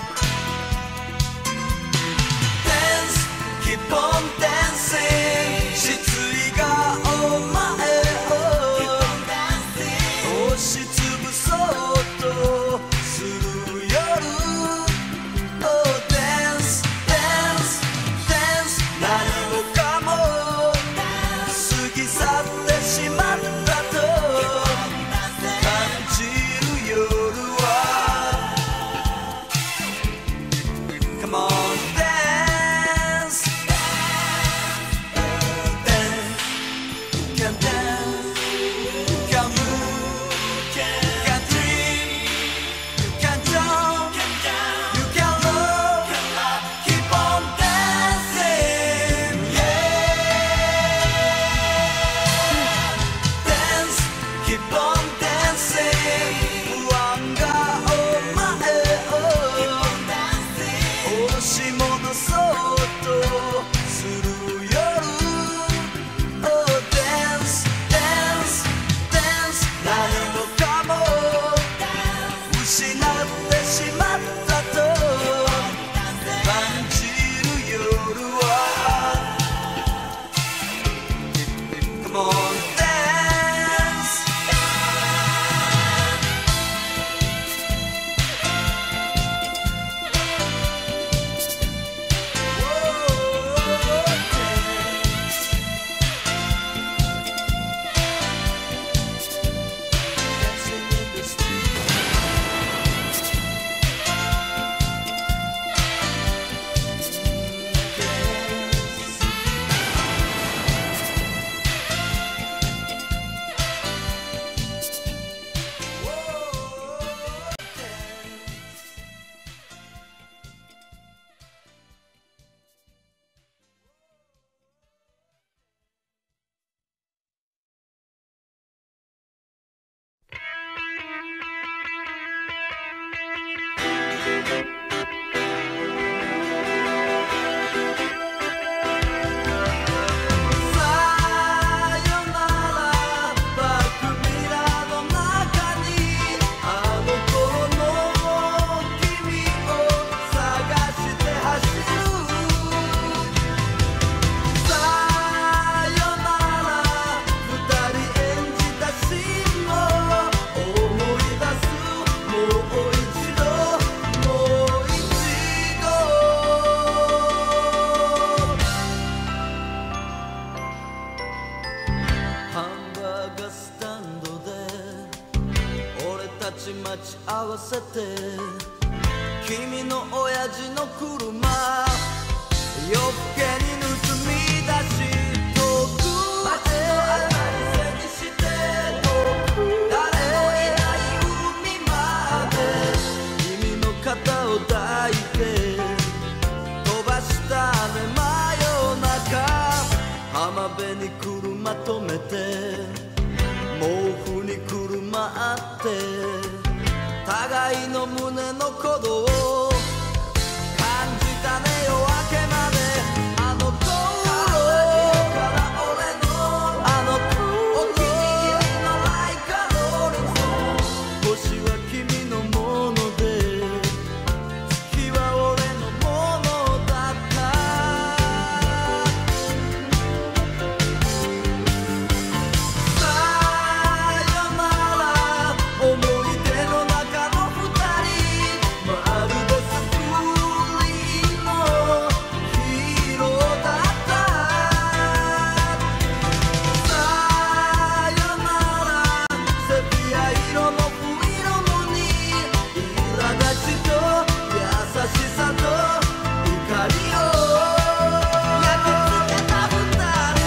Dance Keep on dancing 失意がお前を押しつぶそうとする夜 Oh dance dance dance 何もかもうち待ち合わせて君の親父の車夜更けに盗み出し遠く街の明かり背にして遠く誰もいない海まで君の肩を抱いて飛ばしたね真夜中浜辺に車止めて毛布にくるまって互いの胸の鼓動を感じたね夜明けまであの頃から俺のあのお気に入りのライカローレン星は君のもので月は俺のものだったさよなら思い出の中の二人まるでスクリーンのヒーローだったさよならセピア色のフィルムに苛立ちと優しさと怒りを焼き付けた二人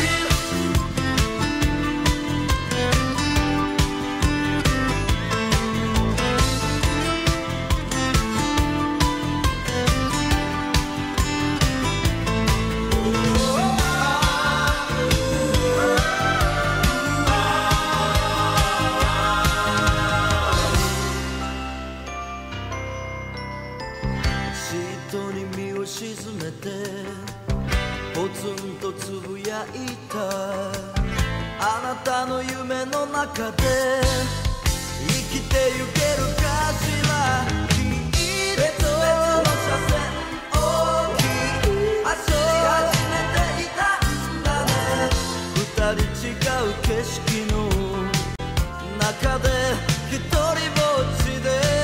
シートに身を沈めてポツンとつぶやいたあなたの夢の中で生きてゆけるかしら別々の車線を走り始めていたんだね二人違う景色の中で一人ぼっちで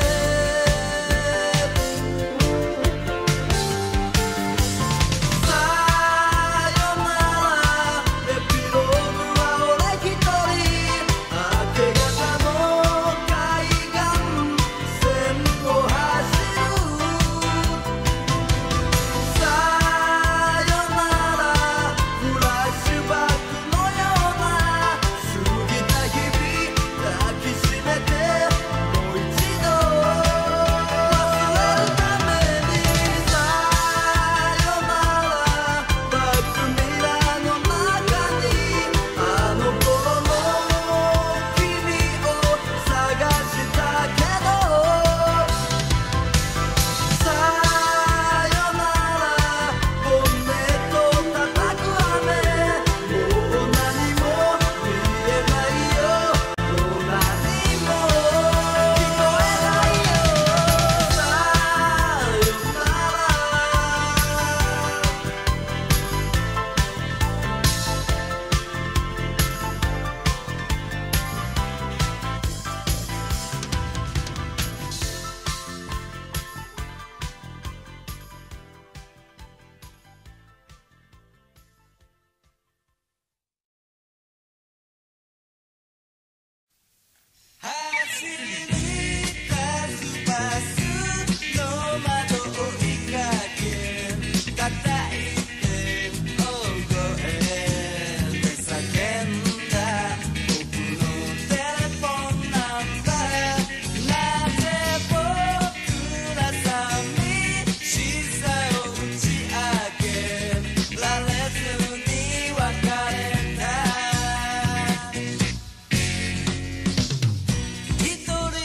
さよならエピローグは俺一人明け方の海岸線を走るさよならフラッシュバックのような過ぎた日々抱きしめてもう一度忘れるためにさよならバックミラーの中にあの頃の君を探したけどさよならボンネットを叩く雨もう何も見えないよもう何も聞こえないよさよな走り出すバスの窓を追いかけ叩いて大声で叫んだ僕のテレフォンナンバーなぜ僕ら寂しさを打ち明けられずに別れた一人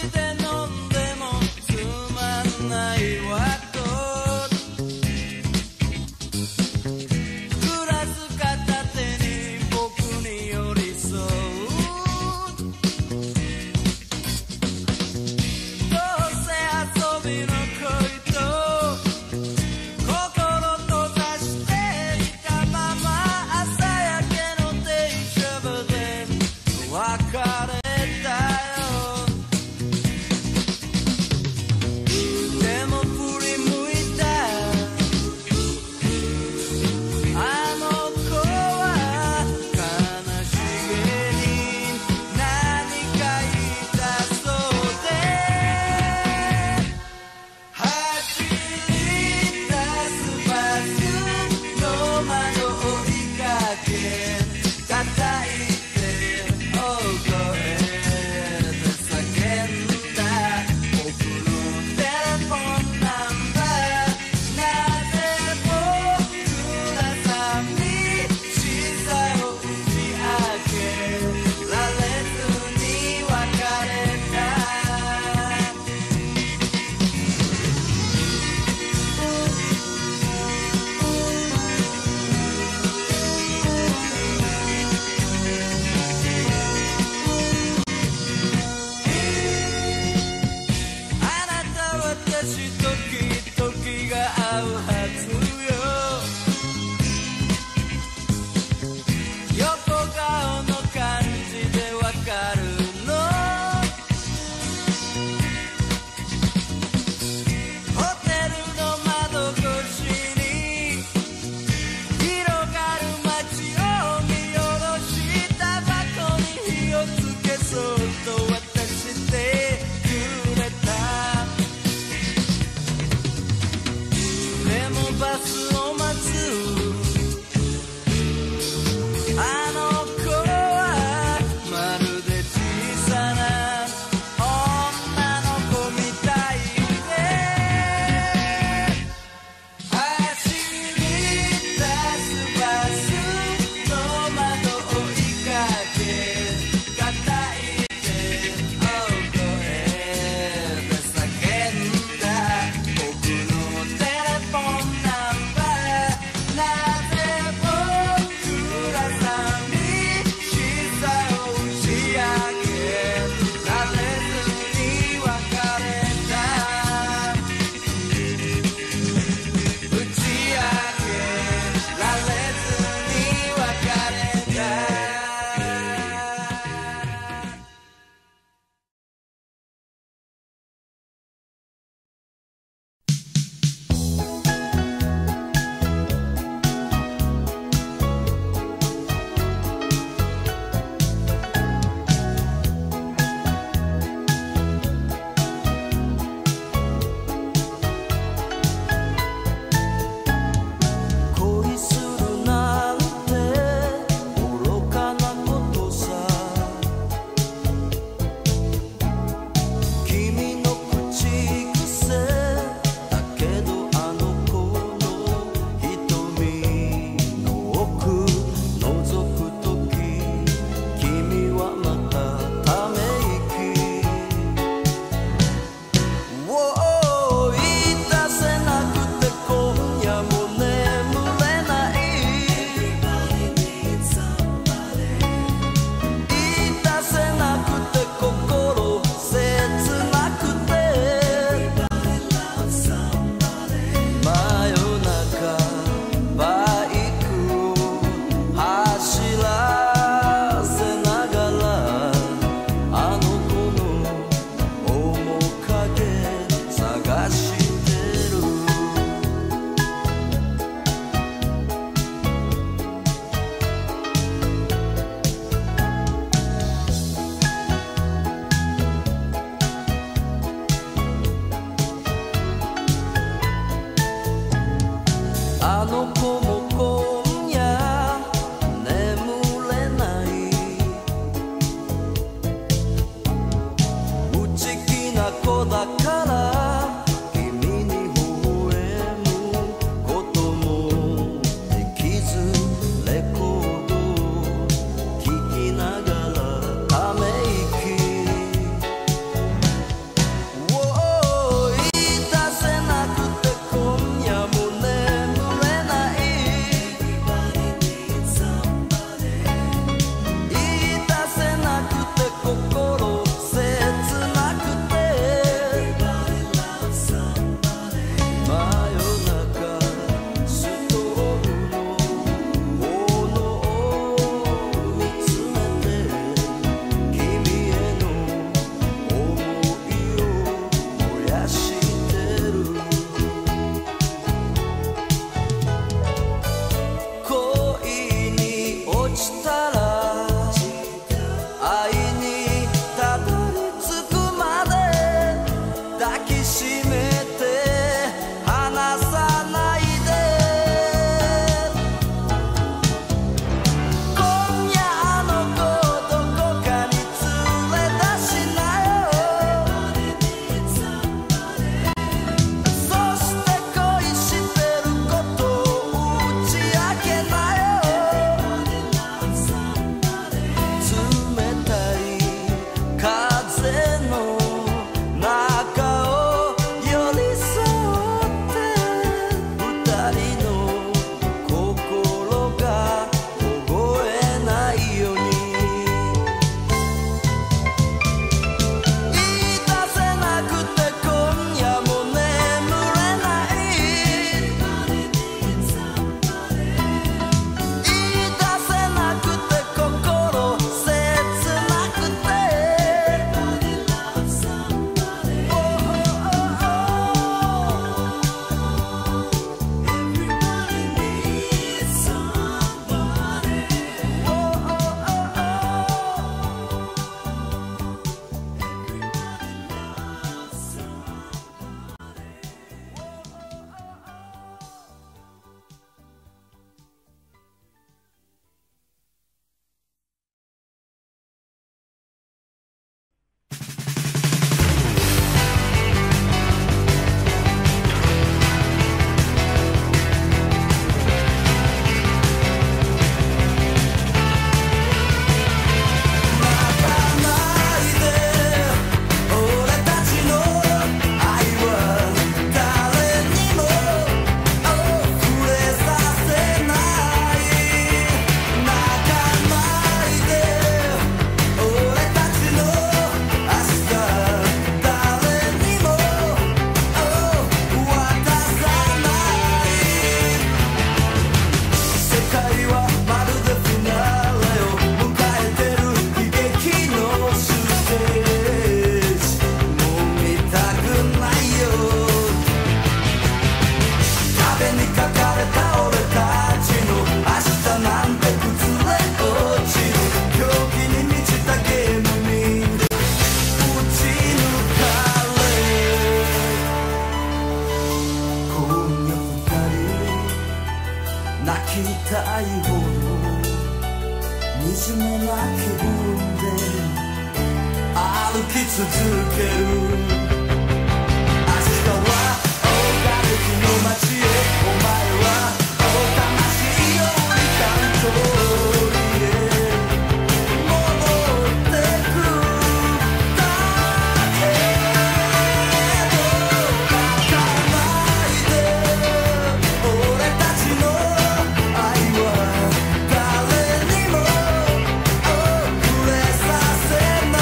続ける。明日は大瓦礫の街へ、お前はお魂より関東へ戻ってくだけど、泣かないで、俺たちの愛は誰にも触れさせない。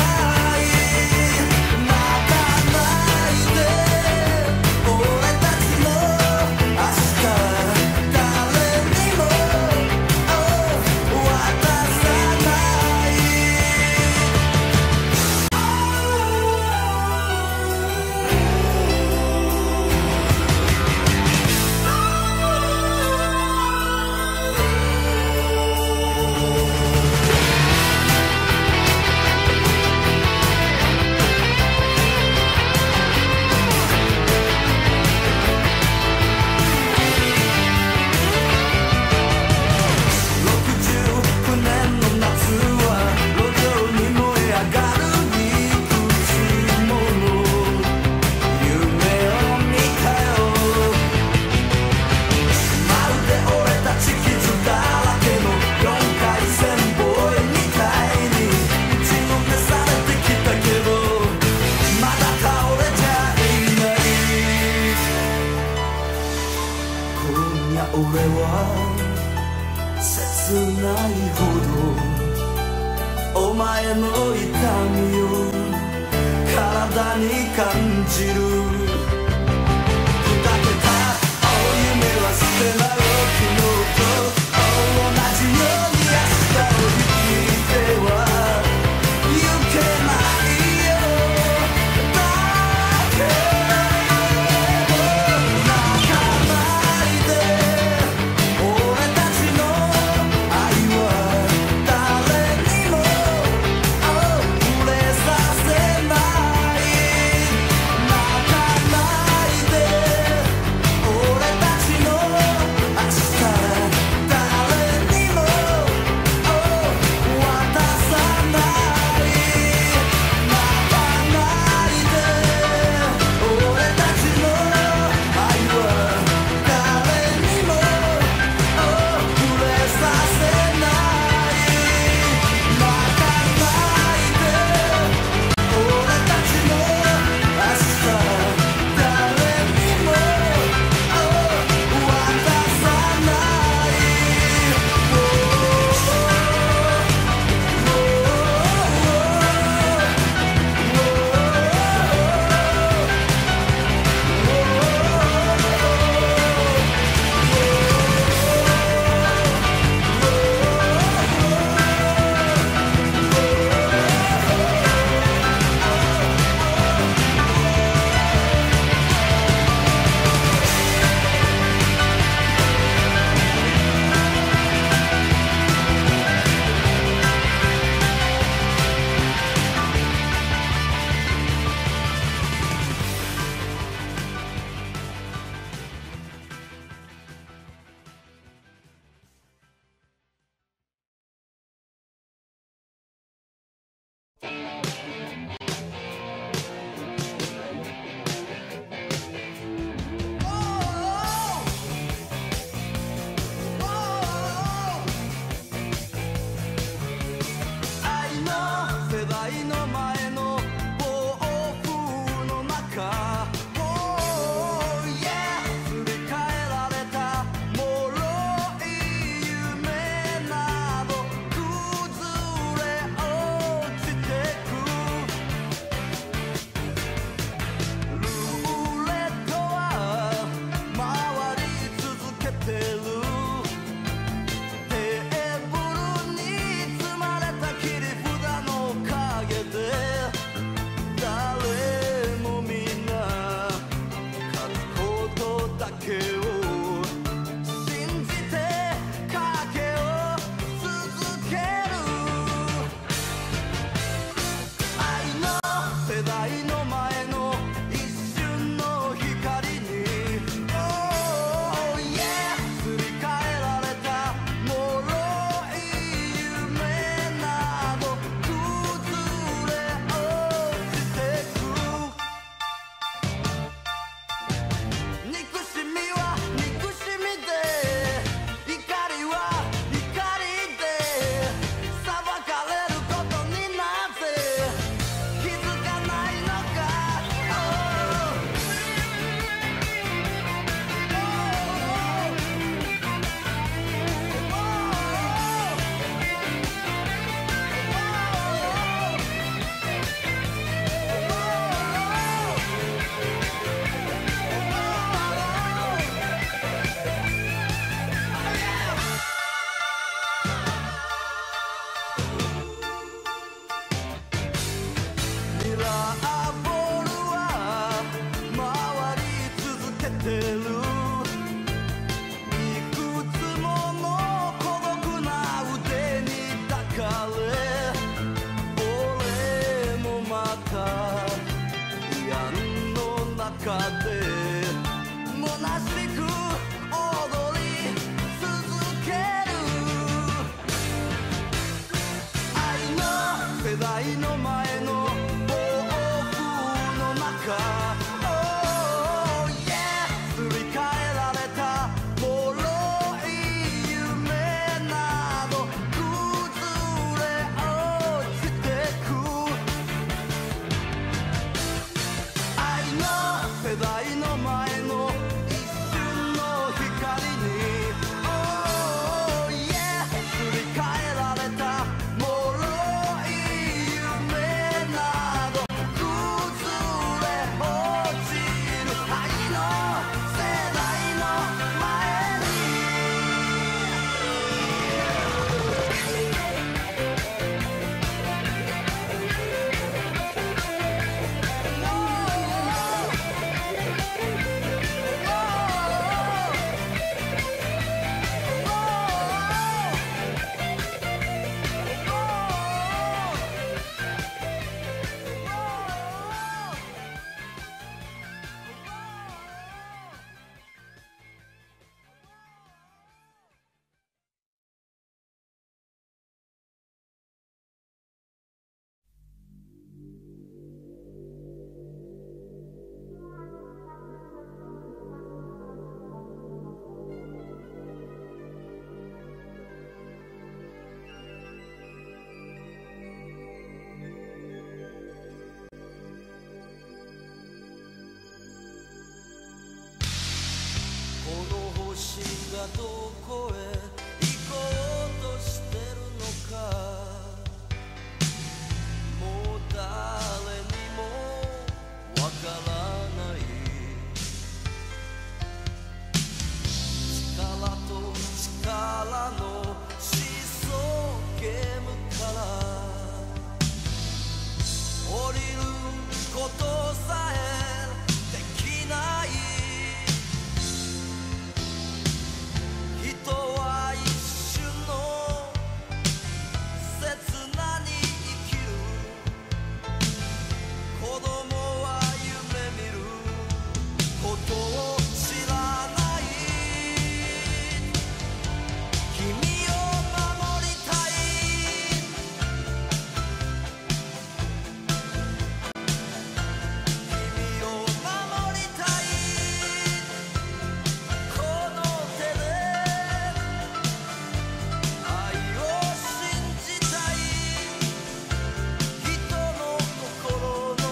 泣かないで、俺たちの明日誰にも渡さない。ろくじゅうきゅうねんの夏は路上に燃え上がるいくつもの夢を見たよ。まるで俺たち傷だらけのよんかいせんボーイみたいに打ちのめされてきたけど、まだ倒れちゃいない。今夜俺は切ないほどお前の痛みを体に感じる。砕けた青夢は捨てなよ、昨日と同じように明日を生きては行けないよ。だけど泣かないで、俺たちの愛は誰にも触れさせない。泣か中で虚しく踊り続ける愛の世代の前の暴風の中 Oh yeah すり替えられた脆い夢など崩れ落ちてく愛の世代の前の一瞬の光に Oh yeah すり替えられた脆い夢など崩れ落ちる愛の世代の前にこの星がどこへ行こうとしてるのかもう誰にもわからない力と力のシーソーゲームから降りることさえできない人は一瞬の刹那に生きる子供は夢見ることを知らない君を守りたい君を守りたいこの手で愛を信じたい人の心の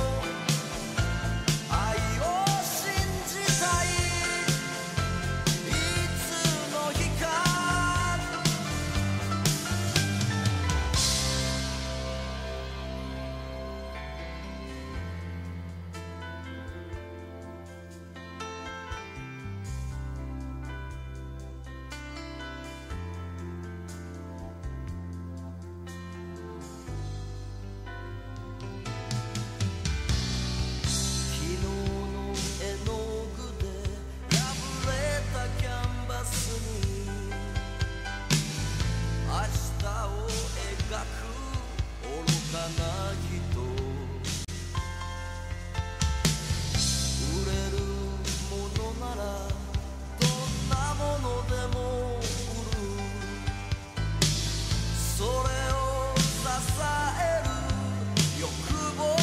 愛を信じたいいつの日か昨日の絵の具で破れたキャンバスに明日を描く愚かな人売れるものならどんなものでも売るそれを支える欲望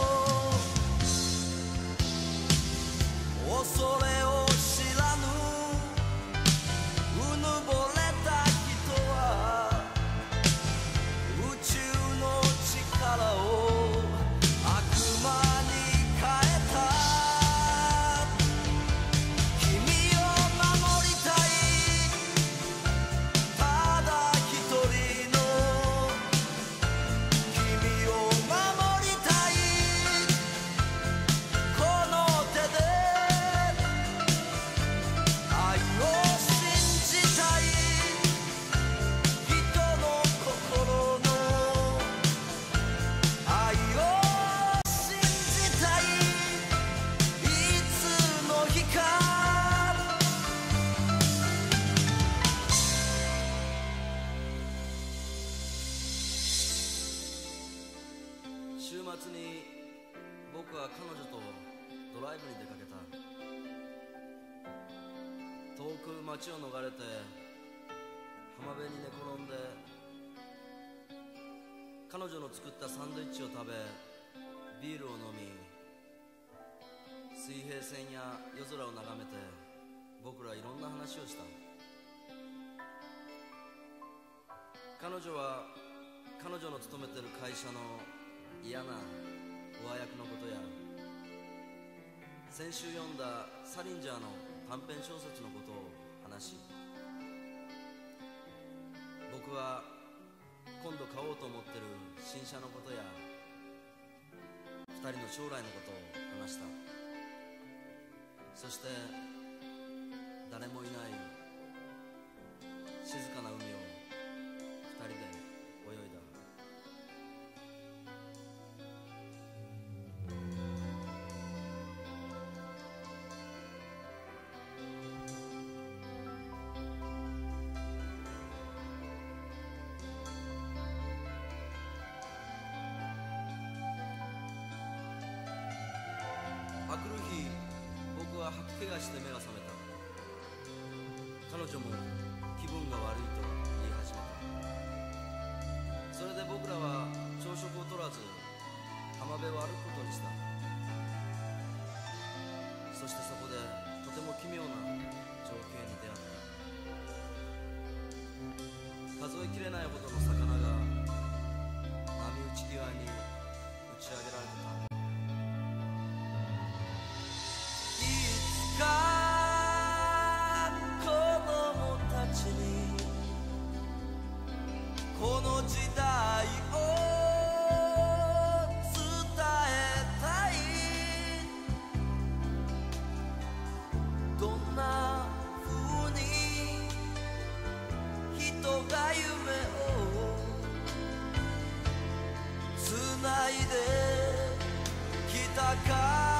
恐れを知らぬうぬぼれた人は宇宙の力を悪魔に変えた君を守りたいただ一人の君を守りたいこの手で愛を信じたい人の心の愛を信じたいいつの日か週末に僕は彼女とドライブに出かけた。遠く街を逃れて浜辺に寝転んで彼女の作ったサンドイッチを食べビールを飲み、水平線や夜空を眺めて僕らいろんな話をした。彼女は彼女の勤めてる会社の嫌な上役のことや先週読んだサリンジャーの短編小説のことを話し、僕は今度買おうと思ってる新車のことや二人の将来のことを話した。そして誰もいない静かな海を二人で泳いだ。あくる日、僕は吐き気がして目が覚めた。彼女も気分が悪いと言い始めた。それで僕らは朝食を取らず浜辺を歩くことにした。そしてそこでとても奇妙な情景に出会った。数えきれないほどの魚が波打ち際に打ち上げられてた。子供たちにこの時代を伝えたい。どんな風に人が夢をつないできたか。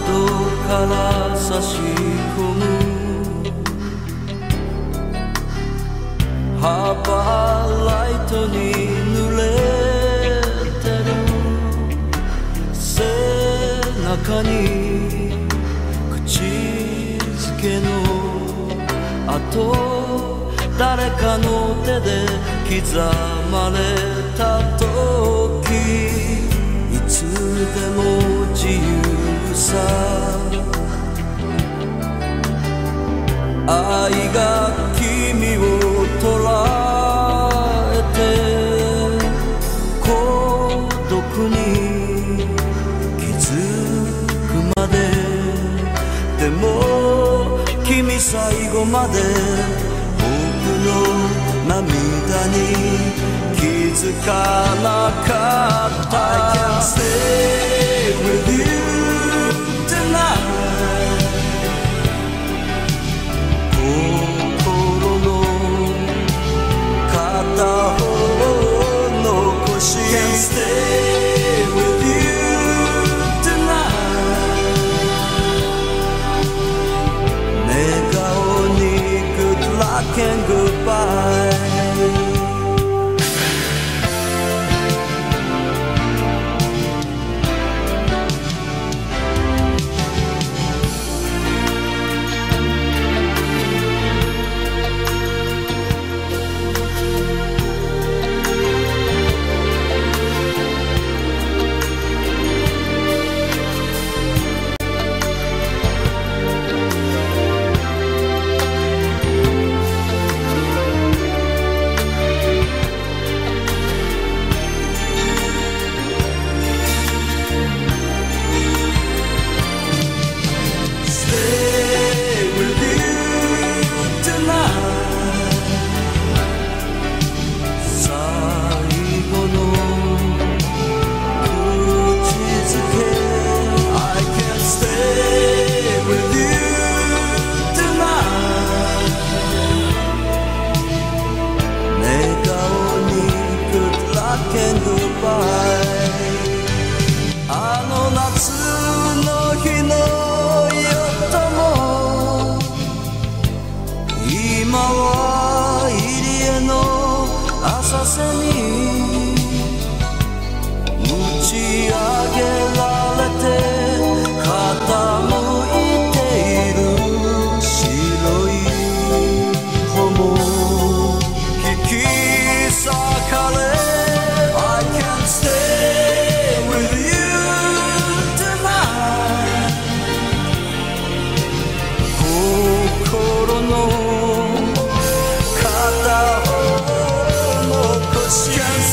窓から差し込むハーバーライトに濡れてる背中に口づけの跡誰かの手で刻まれた時いつでも自由さ愛が君を捉えて孤独に気づくまででも君最後まで僕の涙に気づかなかった I can't stay with you tonight 心の片方を残し Can't stay with you tonight 寝顔に good luck and goodbyeあの夏の日の夜とも今は入り江の浅瀬に打ち上げられて傾いている白い炎引き裂かれ心の片方の腰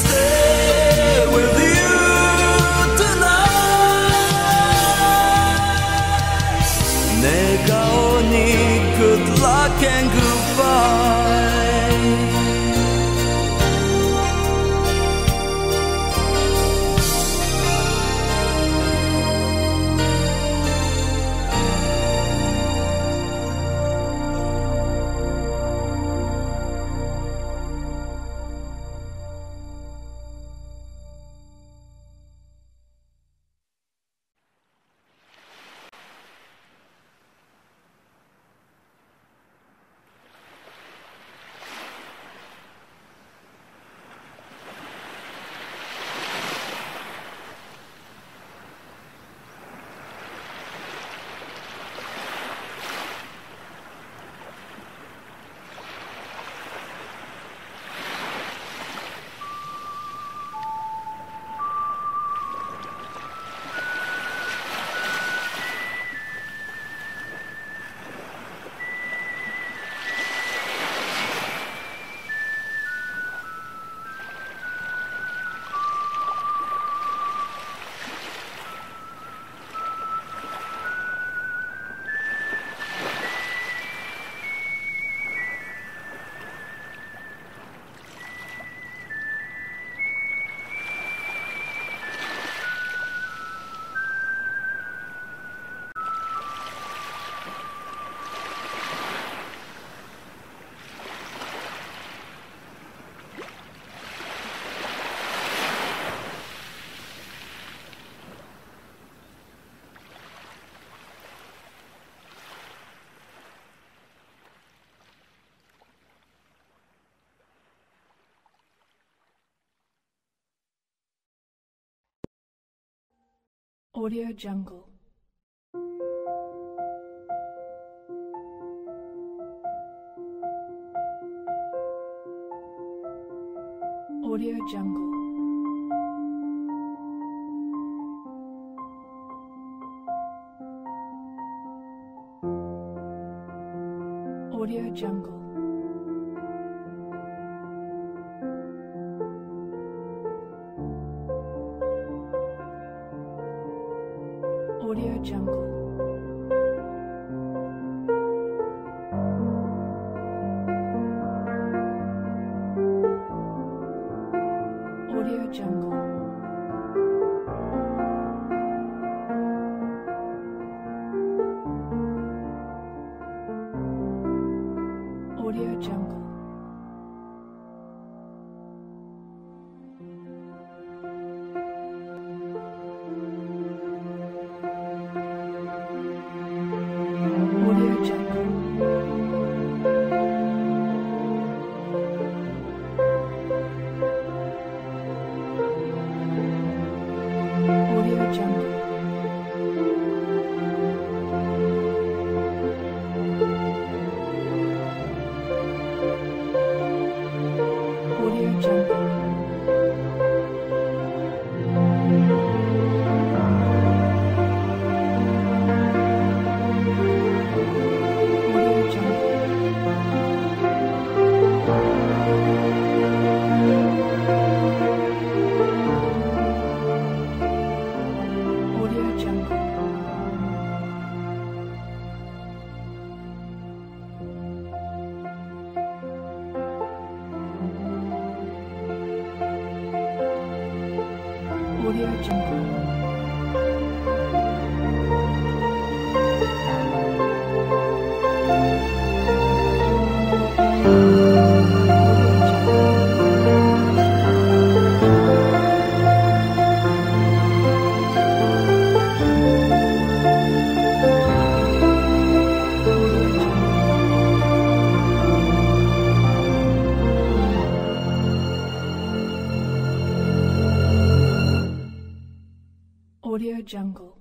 Audio Jungle. Audio Jungle. Audio Jungle. Audio Jungle. Audio Jungle. Audio Jungle. Audio Jungle. Audio Jungle. Audio Jungle. Audio Jungle. Audio Jungle. Audio Jungle. Audio Jungle.